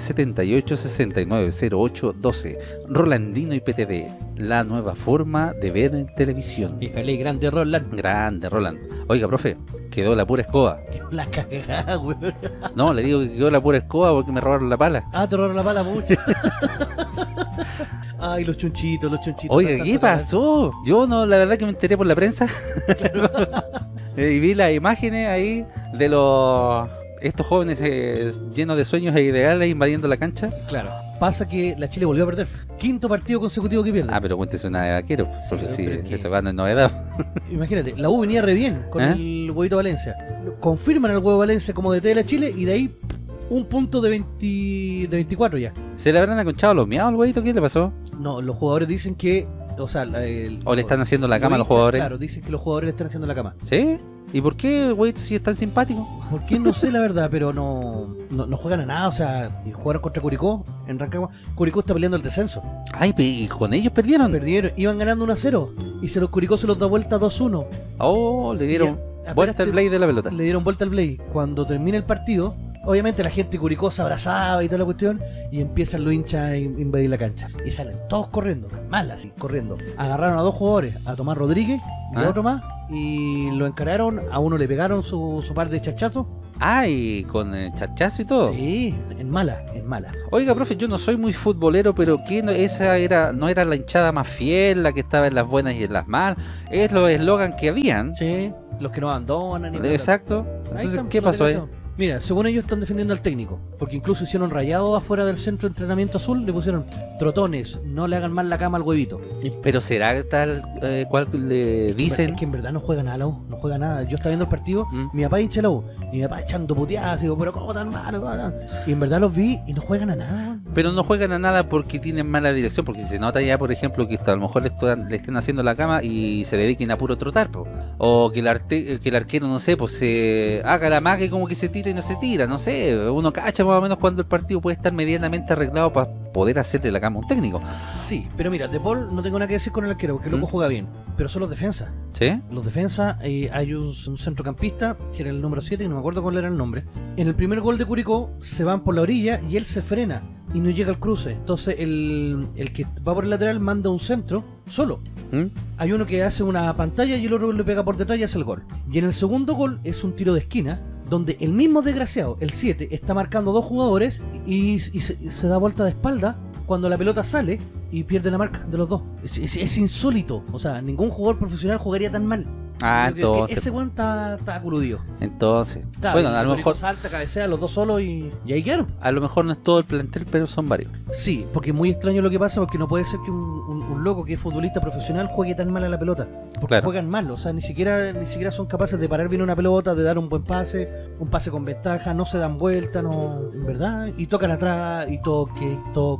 7869 0812. Rolandino IPTV, la nueva forma de ver en televisión. Híjale, grande Roland. Grande, Roland. Oiga, profe, quedó la pura escoba. La cagada, weón. No, le digo que quedó la pura escoba porque me robaron la pala. Ah, te robaron la pala mucho. Ay, los chunchitos. Oiga, ¿qué pasó? Yo no, la verdad que me enteré por la prensa. Y vi las imágenes ahí de estos jóvenes llenos de sueños e ideales invadiendo la cancha. Claro. Pasa que la Chile volvió a perder. 5º partido consecutivo que pierde. Ah, pero cuéntese una de vaquero, porque Sí, sí, pero que- eso no es novedad. Imagínate, la U venía re bien con el huevito Valencia. Confirman al huevo Valencia como DT de la Chile y de ahí un punto de 24 ya. ¿Se le habrán aconchado los miados al güeyito? ¿Qué le pasó? No, los jugadores dicen que... O sea, ¿O le están haciendo la cama a los jugadores? Claro, dicen que los jugadores le están haciendo la cama. ¿Sí? ¿Y por qué, güey, si es tan simpático? ¿Por qué? No sé la verdad, pero no juegan a nada. O sea, jugaron contra Curicó en Rancagua. Curicó está peleando el descenso. Ay, y con ellos perdieron. Perdieron, iban ganando 1-0 y Curicó se los da vuelta 2-1. Oh, le dieron Y vuelta al blade de la pelota. Le dieron vuelta al blade. Cuando termina el partido, obviamente la gente de Curicó se abrazaba y toda la cuestión, y empiezan los hinchas a invadir la cancha. Y salen todos corriendo, mal así, corriendo. Agarraron a 2 jugadores, a Tomás Rodríguez y a otro más, y lo encararon. A uno le pegaron su par de chachazos. Ay, con chachazo y todo. Sí, en mala. Oiga, profe, yo no soy muy futbolero, pero ¿qué no, no era la hinchada más fiel, la que estaba en las buenas y en las malas? Es los eslogan que habían. Sí, los que no abandonan. Exacto. Entonces, ¿qué pasó ahí? Mira, según ellos están defendiendo al técnico, porque incluso hicieron rayado afuera del centro de entrenamiento azul, le pusieron trotones, no le hagan mal la cama al huevito. Pero será tal cual le dicen. Es que en verdad no juega nada la U, no juega nada. Yo estaba viendo el partido, mi papá hincha la U, y mi papá echando puteadas, digo, pero ¿cómo tan malo? Y en verdad los vi y no juegan a nada. Pero no juegan a nada porque tienen mala dirección, porque se nota ya, por ejemplo, que a lo mejor le estén haciendo la cama y se dediquen a puro trotar, po. O que el arquero, no sé, pues se haga la magia como que se tira y no se tira, no sé, uno cacha más o menos cuando el partido puede estar medianamente arreglado para poder hacerle la cama a un técnico. Sí, pero mira, De Paul no tengo nada que decir con el arquero, porque el loco juega bien, pero son los defensas. ¿Sí? Los defensas, hay un centrocampista, que era el número 7, que no me acuerdo cuál era el nombre. En el primer gol de Curicó se van por la orilla y él se frena y no llega al cruce. Entonces el que va por el lateral manda un centro solo. Hay uno que hace una pantalla y el otro le pega por detrás y hace el gol. Y en el segundo gol es un tiro de esquina, donde el mismo desgraciado, el 7, está marcando 2 jugadores y se da vuelta de espalda cuando la pelota sale y pierde la marca de los 2. Es insólito. O sea, ningún jugador profesional jugaría tan mal. Entonces ese weón está coludido. Entonces, claro, bueno, a lo mejor salta, cabecea, los 2 solos y ahí quedaron. A lo mejor no es todo el plantel, pero son varios. Sí, porque es muy extraño lo que pasa, porque no puede ser que un loco que es futbolista profesional juegue tan mal a la pelota. Porque juegan mal, o sea, ni siquiera son capaces de parar bien una pelota, de dar un buen pase, un pase con ventaja, no se dan vuelta, no, en verdad, y tocan atrás, y toque,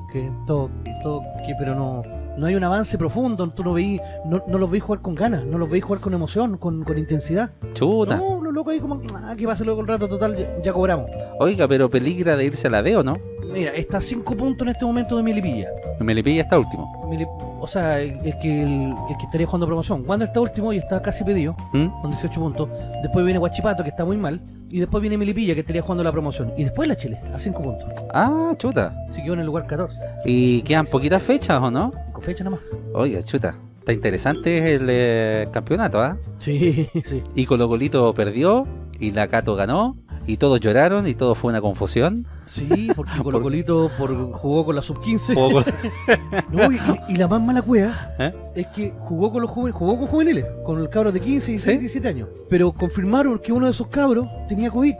pero no hay un avance profundo. Tú no los veis jugar con ganas, no los veis jugar con emoción, con intensidad. Chuta. No, los locos ahí como, que pase luego el rato, total, ya cobramos. Oiga, pero peligra de irse a la D, ¿o no? Mira, está a 5 puntos en este momento de Melipilla. Melipilla está último. O sea, el que estaría jugando promoción. Wander está último y está casi pedido, con 18 puntos. Después viene Huachipato, que está muy mal. Y después viene Melipilla, que estaría jugando la promoción. Y después la Chile, a 5 puntos. Ah, chuta. Así que en el lugar 14. ¿Y quedan poquitas fechas, o no? 5 fechas nomás. Oiga, chuta. Está interesante el campeonato, ¿ah? Sí, sí. Y Colo-Colito perdió, y la Cato ganó, y todos lloraron, y todo fue una confusión. Sí, porque Colo-Colito jugó con la sub-15. No, y la más mala cueva es que jugó con juveniles, con el cabro de 15, 16, 17 años. Pero confirmaron que uno de esos cabros tenía COVID.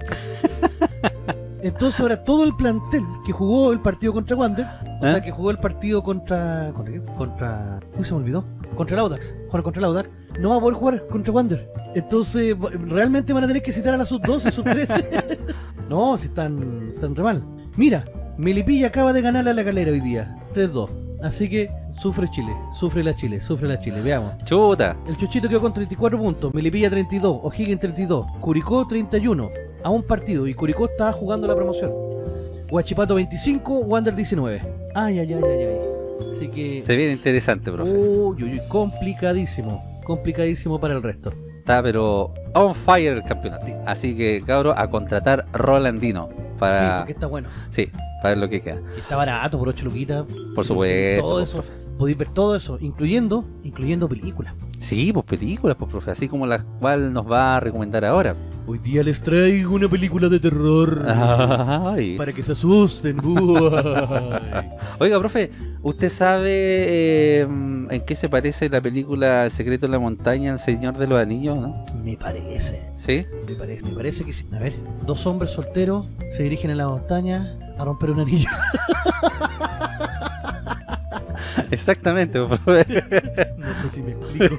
Entonces ahora todo el plantel que jugó el partido contra Wander, o sea, que jugó el partido contra ¿cómo se me olvidó? Contra el Audax. Jugaron contra el Audax. No va a poder jugar contra Wander. Entonces realmente van a tener que citar a la sub-12, sub-13. No, si están re mal. Mira, Melipilla acaba de ganar a La Calera hoy día, 3-2. Así que sufre Chile, sufre la Chile, veamos. Chuta. El Chuchito quedó con 34 puntos, Melipilla 32, O'Higgins 32, Curicó 31, a un partido, y Curicó estaba jugando la promoción. Huachipato 25, Wander 19. Ay. Así que se viene interesante, profe. Complicadísimo para el resto. Está pero on fire el campeonato. Así que, cabros, a contratar Rolandino para... Sí, porque está bueno. Sí, para ver lo que queda. Está barato, por 8 luquitas. Por supuesto. Todo eso, podéis ver todo eso, incluyendo películas. Sí, pues películas, pues, profe, así como la cual nos va a recomendar ahora. Hoy día les traigo una película de terror. Ay. Para que se asusten. Oiga, profe, ¿usted sabe en qué se parece la película El secreto de la montaña, El Señor de los Anillos, no? Me parece. ¿Sí? Me parece que sí. A ver, 2 hombres solteros se dirigen a la montaña a romper un anillo. Exactamente, profe. No sé si me explico.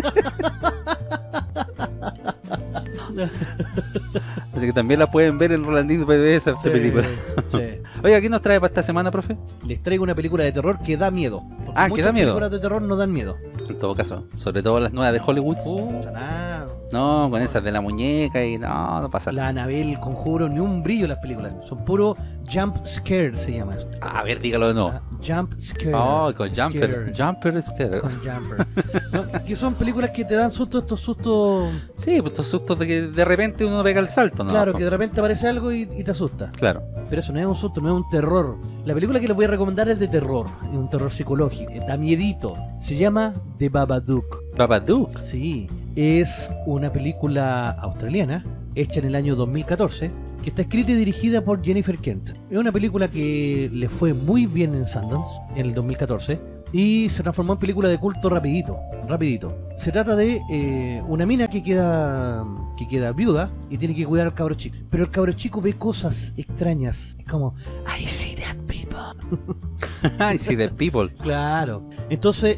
Así que también la pueden ver en Rolandino PBS esa película. Sí. Oiga, ¿qué nos trae para esta semana, profe? Les traigo una película de terror que da miedo. Que da miedo. Las películas de terror no dan miedo. En todo caso, sobre todo las nuevas de Hollywood. No, con esas de la muñeca y no pasa nada. La Annabelle, Conjuro, ni un brillo las películas. Son puro jump scare, se llama eso. A ver, dígalo de nuevo. Jump scare. Oh, con Jumper. Scare. Jumper Scare. Con Jumper. ¿No? Que son películas que te dan sustos, estos sustos. Sí, pues estos sustos de que de repente uno pega el salto, ¿no? Claro, que de repente aparece algo y te asusta. Claro. Pero eso no es un susto, no es un terror. La película que les voy a recomendar es de terror, es un terror psicológico, da miedito. Se llama The Babadook. Babadook. Sí, es una película australiana hecha en el año 2014 que está escrita y dirigida por Jennifer Kent. Es una película que le fue muy bien en Sundance en el 2014 y se transformó en película de culto rapidito. Se trata de una mina que queda viuda y tiene que cuidar al cabro chico. Pero el cabro chico ve cosas extrañas. Es como, I see that people. I see the people. Claro. Entonces,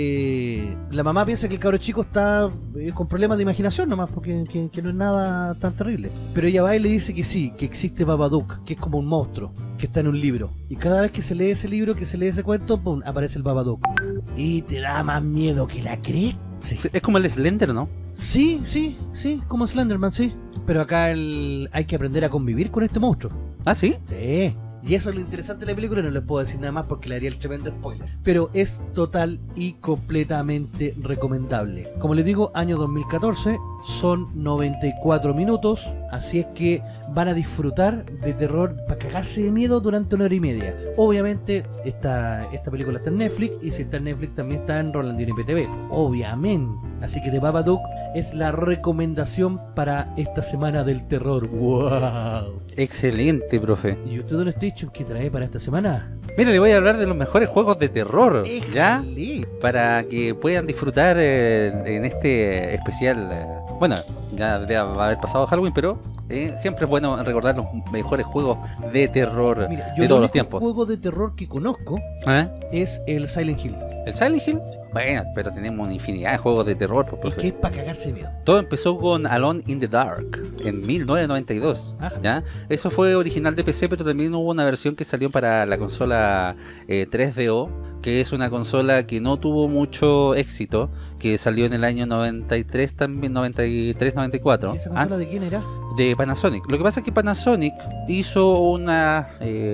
la mamá piensa que el cabro chico está con problemas de imaginación nomás, porque que no es nada tan terrible. Pero ella va y le dice que sí, que existe Babadook, que es como un monstruo, que está en un libro. Y cada vez que se lee ese libro, que se lee ese cuento, ¡pum!, aparece el Babadook. Y te da más miedo que la cresta. Sí. Sí, es como el Slender, ¿no? Sí, como Slenderman, sí. Pero acá hay que aprender a convivir con este monstruo. Ah, ¿sí? Sí. Y eso es lo interesante de la película, no les puedo decir nada más porque le haría el tremendo spoiler. Pero es total y completamente recomendable. Como les digo, año 2014, son 94 minutos, así es que van a disfrutar de terror para cagarse de miedo durante 1 hora y media. Obviamente, esta película está en Netflix, y si está en Netflix también está en Rolandino IPTV, obviamente. Así que The Babadook es la recomendación para esta semana del terror. ¡Wow! Excelente, profe. ¿Y usted, Don Station, qué trae para esta semana? Mira, le voy a hablar de los mejores juegos de terror, ¿ya? Éjale. Para que puedan disfrutar en este especial. Bueno, ya va a haber pasado Halloween, pero siempre es bueno recordar los mejores juegos de terror Mira, yo de todos el los tiempos. juego de terror que conozco ¿Eh? es el Silent Hill. ¿El Silent Hill? Bueno, pero tenemos una infinidad de juegos de terror, pues, Y profe. que es para cagarse de miedo. Todo empezó con Alone in the Dark en 1992, Ajá. ¿ya? Eso fue original de PC, pero también hubo una versión que salió para la consola 3DO, que es una consola que no tuvo mucho éxito, que salió en el año 93 también, 93-94, ¿Y esa consola de quién era? de Panasonic. Lo que pasa es que Panasonic hizo una...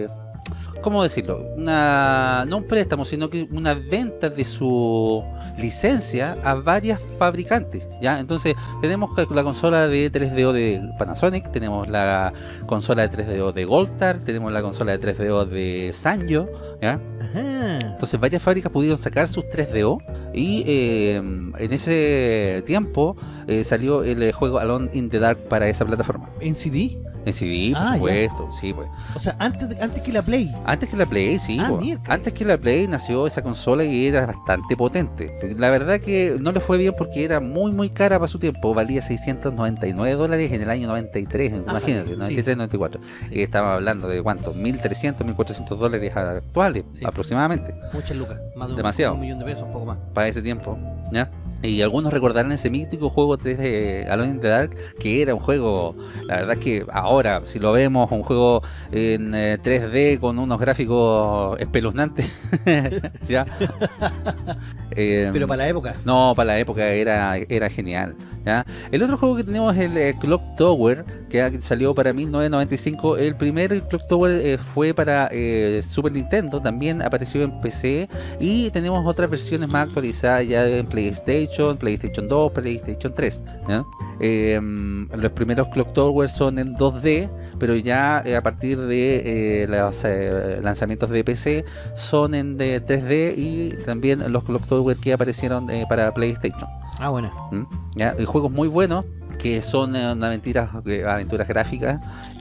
¿cómo decirlo? No un préstamo, sino que una venta de su licencia a varias fabricantes, ¿ya? Entonces tenemos la consola de 3DO de Panasonic, tenemos la consola de 3DO de Goldstar, tenemos la consola de 3DO de Sanyo, ¿ya? Ajá. Entonces varias fábricas pudieron sacar sus 3DO y en ese tiempo salió el juego Alone in the Dark para esa plataforma. ¿En CD? En CD, por Ah, supuesto, sí, pues. O sea, antes que la Play. Antes que la Play, sí, Ah, po. miércoles. Antes que la Play nació esa consola y era bastante potente. La verdad que no le fue bien porque era muy muy cara para su tiempo, valía $699 en el año 93, imagínense, sí. 93-94. Sí. Estamos hablando de ¿cuánto? $1.300, $1.400 actuales, Sí. aproximadamente, Muchas lucas. Más de Demasiado. un millón de pesos, un poco más. para ese tiempo, ¿ya? Y algunos recordarán ese mítico juego 3D Alone in the Dark, que era un juego, la verdad que ahora, si lo vemos, un juego en 3D con unos gráficos espeluznantes, ¿ya? Pero para la época. No, para la época era genial, ¿ya? El otro juego que tenemos es el Clock Tower, que salió para 1995. El primer Clock Tower fue para Super Nintendo, también apareció en PC, y tenemos otras versiones más actualizadas ya en PlayStation 2, PlayStation 3, ¿ya? Los primeros Clock Tower son en 2D, pero ya a partir de los lanzamientos de PC son en 3D, y también los Clock Tower que aparecieron para PlayStation. Ah, bueno. ¿Ya? Y juegos muy buenos que son aventuras gráficas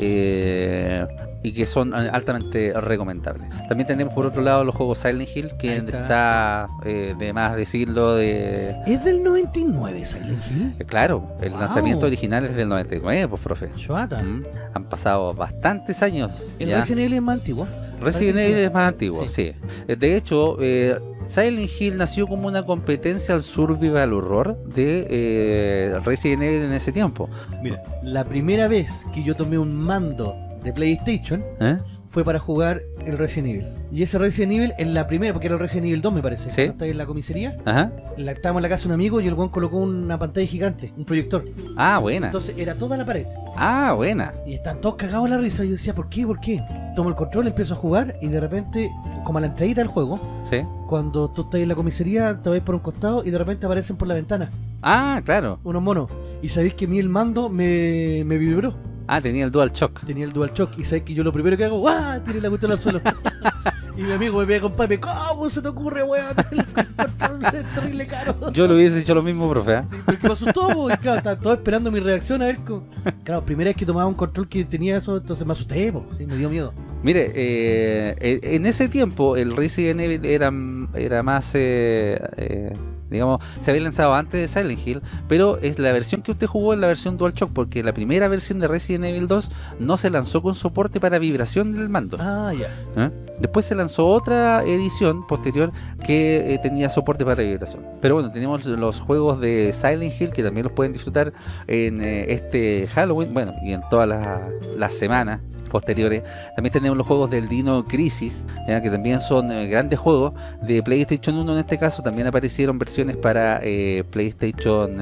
y que son altamente recomendables. También tenemos por otro lado los juegos Silent Hill, que Ahí está de más decirlo ¿Es del 99 Silent Hill? claro, el Wow. lanzamiento original es del 99, pues, profe. Chuata. Han pasado bastantes años. El ¿ya? Resident Evil es más antiguo. Resident Evil es más antiguo, Sí. sí. De hecho, Silent Hill nació como una competencia al survival horror de Resident Evil en ese tiempo. Mira, la primera vez que yo tomé un mando de PlayStation ¿Eh? fue para jugar el Resident Evil. Y ese Resident Evil, en la primera, porque era el Resident Evil 2 me parece, Sí. cuando estáis en la comisaría, Ajá. estábamos en la casa de un amigo y el weón colocó una pantalla gigante, un proyector. Ah, buena. Entonces era toda la pared. Ah, buena. Y están todos cagados de la risa. Y yo decía, ¿por qué? ¿Por qué? Tomo el control, empiezo a jugar y de repente, como a la entradita del juego, Sí. cuando tú estás en la comisaría, te vais por un costado y de repente aparecen por la ventana Ah, claro. unos monos. Y sabéis que a mí el mando me vibró. Ah, tenía el DualShock. Tenía el DualShock y sabéis que yo lo primero que hago, ¡guau! Tiré la cuestión al suelo. Y mi amigo me pega con papi, ¿cómo se te ocurre, weón? Es terrible caro. Yo lo hubiese hecho lo mismo, profe. ¿eh? Sí, pero que me asustó, po, y claro, estaba todo esperando mi reacción a ver cómo... Claro, primera vez que tomaba un control que tenía eso, entonces me asusté, po, sí, me dio miedo. Mire, en ese tiempo el Resident Evil era más, digamos, se había lanzado antes de Silent Hill, pero es la versión que usted jugó en la versión DualShock, porque la primera versión de Resident Evil 2 no se lanzó con soporte para vibración del mando. Ah, ya. ¿Eh? Después se lanzó otra edición posterior que tenía soporte para vibración. Pero bueno, tenemos los juegos de Silent Hill que también los pueden disfrutar en este Halloween, bueno, y en todas las semanas posteriores. También tenemos los juegos del Dino Crisis, ¿ya? Que también son grandes juegos de PlayStation 1 en este caso. También aparecieron versiones para PlayStation,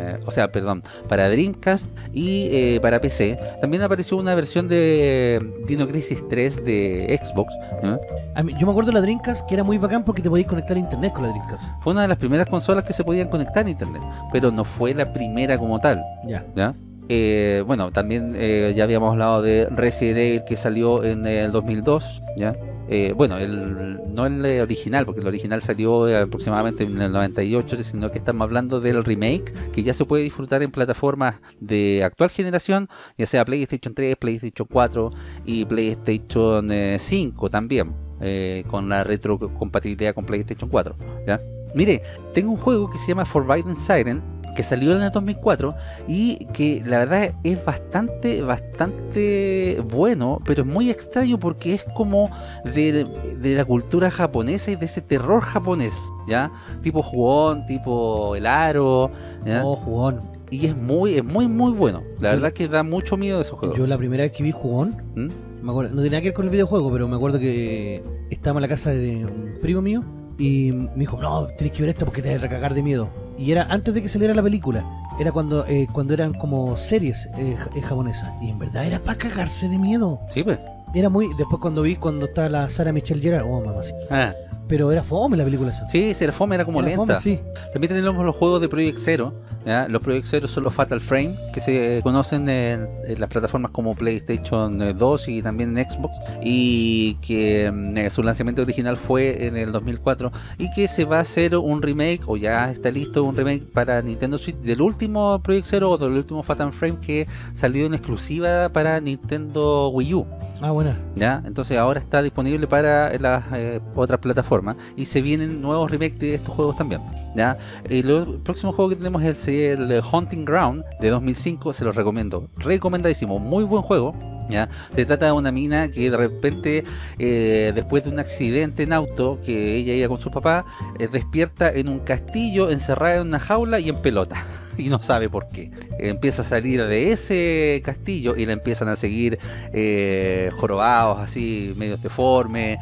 para Dreamcast y para PC. También apareció una versión de Dino Crisis 3 de Xbox. Yo me acuerdo de la Dreamcast que era muy bacán porque te podías conectar a internet con la Dreamcast. Fue una de las primeras consolas que se podían conectar a internet, pero no fue la primera como tal. Ya. ¿Ya? Bueno, también ya habíamos hablado de Resident Evil que salió en el 2002, ¿ya? Bueno, no el original, porque el original salió aproximadamente en el 98, sino que estamos hablando del remake, que ya se puede disfrutar en plataformas de actual generación, ya sea PlayStation 3, PlayStation 4 y PlayStation 5 también, con la retrocompatibilidad con PlayStation 4, ¿ya? Mire, tengo un juego que se llama Forbidden Siren, que salió en el 2004 y que la verdad es bastante bueno, pero es muy extraño porque es como de la cultura japonesa y de ese terror japonés, ¿ya? Tipo jugón, tipo el aro, ¿ya? Oh, jugón. Y es muy bueno. La verdad que da mucho miedo de esos juegos. Yo la primera vez que vi jugón, me acuerdo, no tenía nada que ver con el videojuego, pero me acuerdo que estábamos en la casa de un primo mío y me dijo, no, tienes que ver esto porque te vas a recagar de miedo. Y era antes de que saliera la película. Era cuando eran como series japonesas. Y en verdad era para cagarse de miedo. Sí, pues. Era muy... Después cuando está la Sarah Michelle Gellar, oh mamá, sí. Ah. Pero era fome la película esa. Sí, era fome, era como Era lenta. fome, sí. También tenemos los juegos de Project Zero, ¿ya? Los Project Zero son los Fatal Frame, que se conocen en las plataformas como PlayStation 2 y también en Xbox, y que su lanzamiento original fue en el 2004, y que se va a hacer un remake, o ya está listo un remake para Nintendo Switch del último Project Zero o del último Fatal Frame que salió en exclusiva para Nintendo Wii U. Ah, buena. ¿Ya? Entonces ahora está disponible para las otras plataformas y se vienen nuevos remakes de estos juegos también, ¿ya? El próximo juego que tenemos es el Hunting Ground de 2005, se los recomiendo, recomendadísimo, muy buen juego, ¿ya? Se trata de una mina que de repente después de un accidente en auto que ella iba con su papá, despierta en un castillo encerrada en una jaula y en pelota. Y no sabe por qué. Empieza a salir de ese castillo y la empiezan a seguir jorobados así, medios deformes,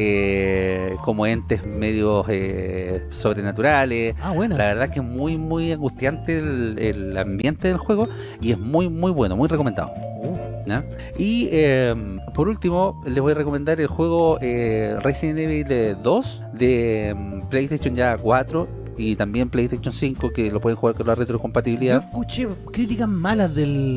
como entes medios sobrenaturales. Ah, buena. La verdad que es muy angustiante el ambiente del juego y es muy bueno, muy recomendado. ¿Ya? Y por último les voy a recomendar el juego Resident Evil 2 de PlayStation ya 4 y también PlayStation 5, que lo pueden jugar con la Yo retrocompatibilidad. escuché críticas malas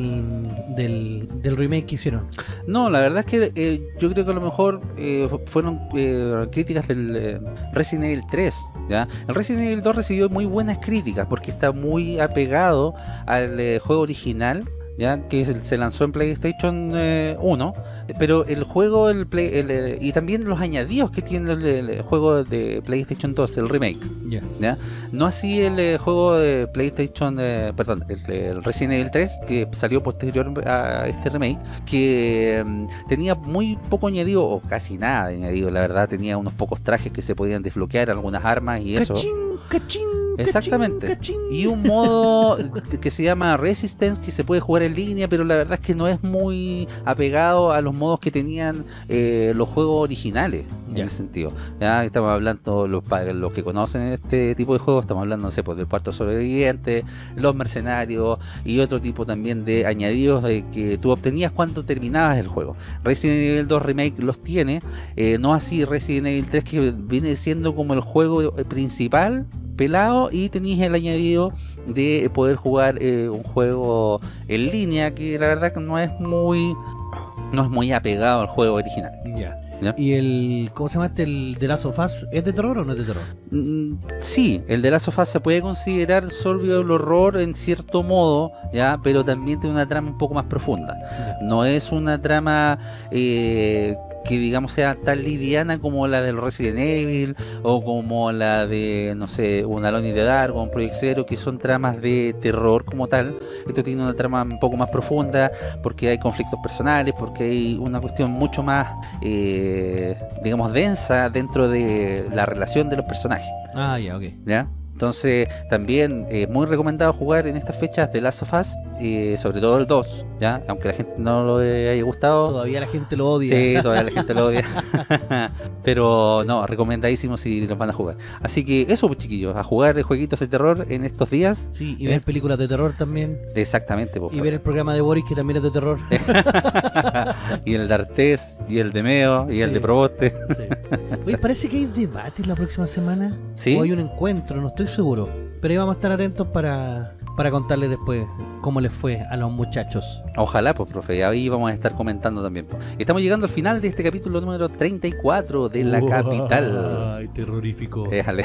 del remake que hicieron. No, la verdad es que yo creo que a lo mejor fueron críticas del Resident Evil 3, ¿ya? El Resident Evil 2 recibió muy buenas críticas porque está muy apegado al juego original, ¿ya? Que se lanzó en PlayStation 1, pero el juego y también los añadidos que tiene el juego de PlayStation 2, el remake, Ya. ¿ya? No así el juego de PlayStation, el Resident Evil 3, que salió posterior a este remake, que tenía muy poco añadido, o casi nada de añadido, la verdad. Tenía unos pocos trajes que se podían desbloquear, algunas armas y eso. Cachín, cachín. Exactamente. cachín. Y un modo que se llama Resistance, que se puede jugar en línea, pero la verdad es que no es muy apegado a los modos que tenían los juegos originales, en Ya. ese sentido. Ya estamos hablando, para los que conocen este tipo de juegos, estamos hablando, no sé, pues del cuarto sobreviviente, los mercenarios y otro tipo también de añadidos de que tú obtenías cuando terminabas el juego. Resident Evil 2 Remake los tiene, no así Resident Evil 3, que viene siendo como el juego principal pelado, y tenéis el añadido de poder jugar un juego en línea que la verdad que no es muy apegado al juego original. Ya. ¿Ya? ¿Y el, cómo se llama este, el de Last of Us, es de terror o no es de terror? Sí, el de Last of Us se puede considerar survival horror en cierto modo, ya, pero también tiene una trama un poco más profunda. Ya. No es una trama que digamos sea tan liviana como la del Resident Evil o como la de, no sé, un Alone in the Dark o un Project Zero, que son tramas de terror como tal. Esto tiene una trama un poco más profunda porque hay conflictos personales, porque hay una cuestión mucho más digamos densa dentro de la relación de los personajes, Ah, ya, ok. ¿ya? Entonces también es muy recomendado jugar en estas fechas de Last of Us, sobre todo el 2, ¿ya? Aunque a la gente no lo haya gustado. Todavía la gente lo odia. Sí, todavía la gente lo odia. Pero no, recomendadísimo si los van a jugar. Así que eso, pues, chiquillos, a jugar jueguitos de terror en estos días. Sí, y ver películas de terror también. Exactamente, pues, Y ver el programa de Boris, que también es de terror. y el de Artés, y el de Meo, y el Sí. de Proboste. Sí. Oye, parece que hay debate la próxima semana. ¿Sí? O hay un encuentro, no estoy seguro. Pero ahí vamos a estar atentos para contarles después cómo les fue a los muchachos. Ojalá, pues, profe, ahí vamos a estar comentando también. Estamos llegando al final de este capítulo número 34 de La Capital. Ay, terrorífico. Éjale.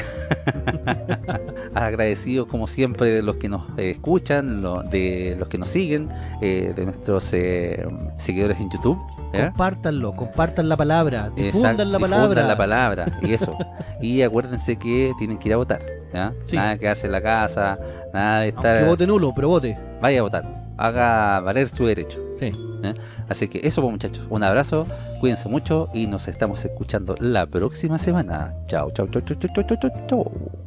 Agradecidos como siempre de los que nos escuchan, de los que nos siguen, de nuestros seguidores en YouTube. ¿ya? Compártanlo, compartan la palabra, difundan Exacto, la palabra. difundan la palabra, y eso. Y acuérdense que tienen que ir a votar, ¿ya? Sí. Nada de quedarse en la casa, nada de estar. Aunque vote nulo, pero vote. Vaya a votar, haga valer su derecho. Sí. ¿ya? Así que eso, pues, muchachos, un abrazo, cuídense mucho y nos estamos escuchando la próxima semana. Chao, chao, chao, chao, chao, chao, chao, chao.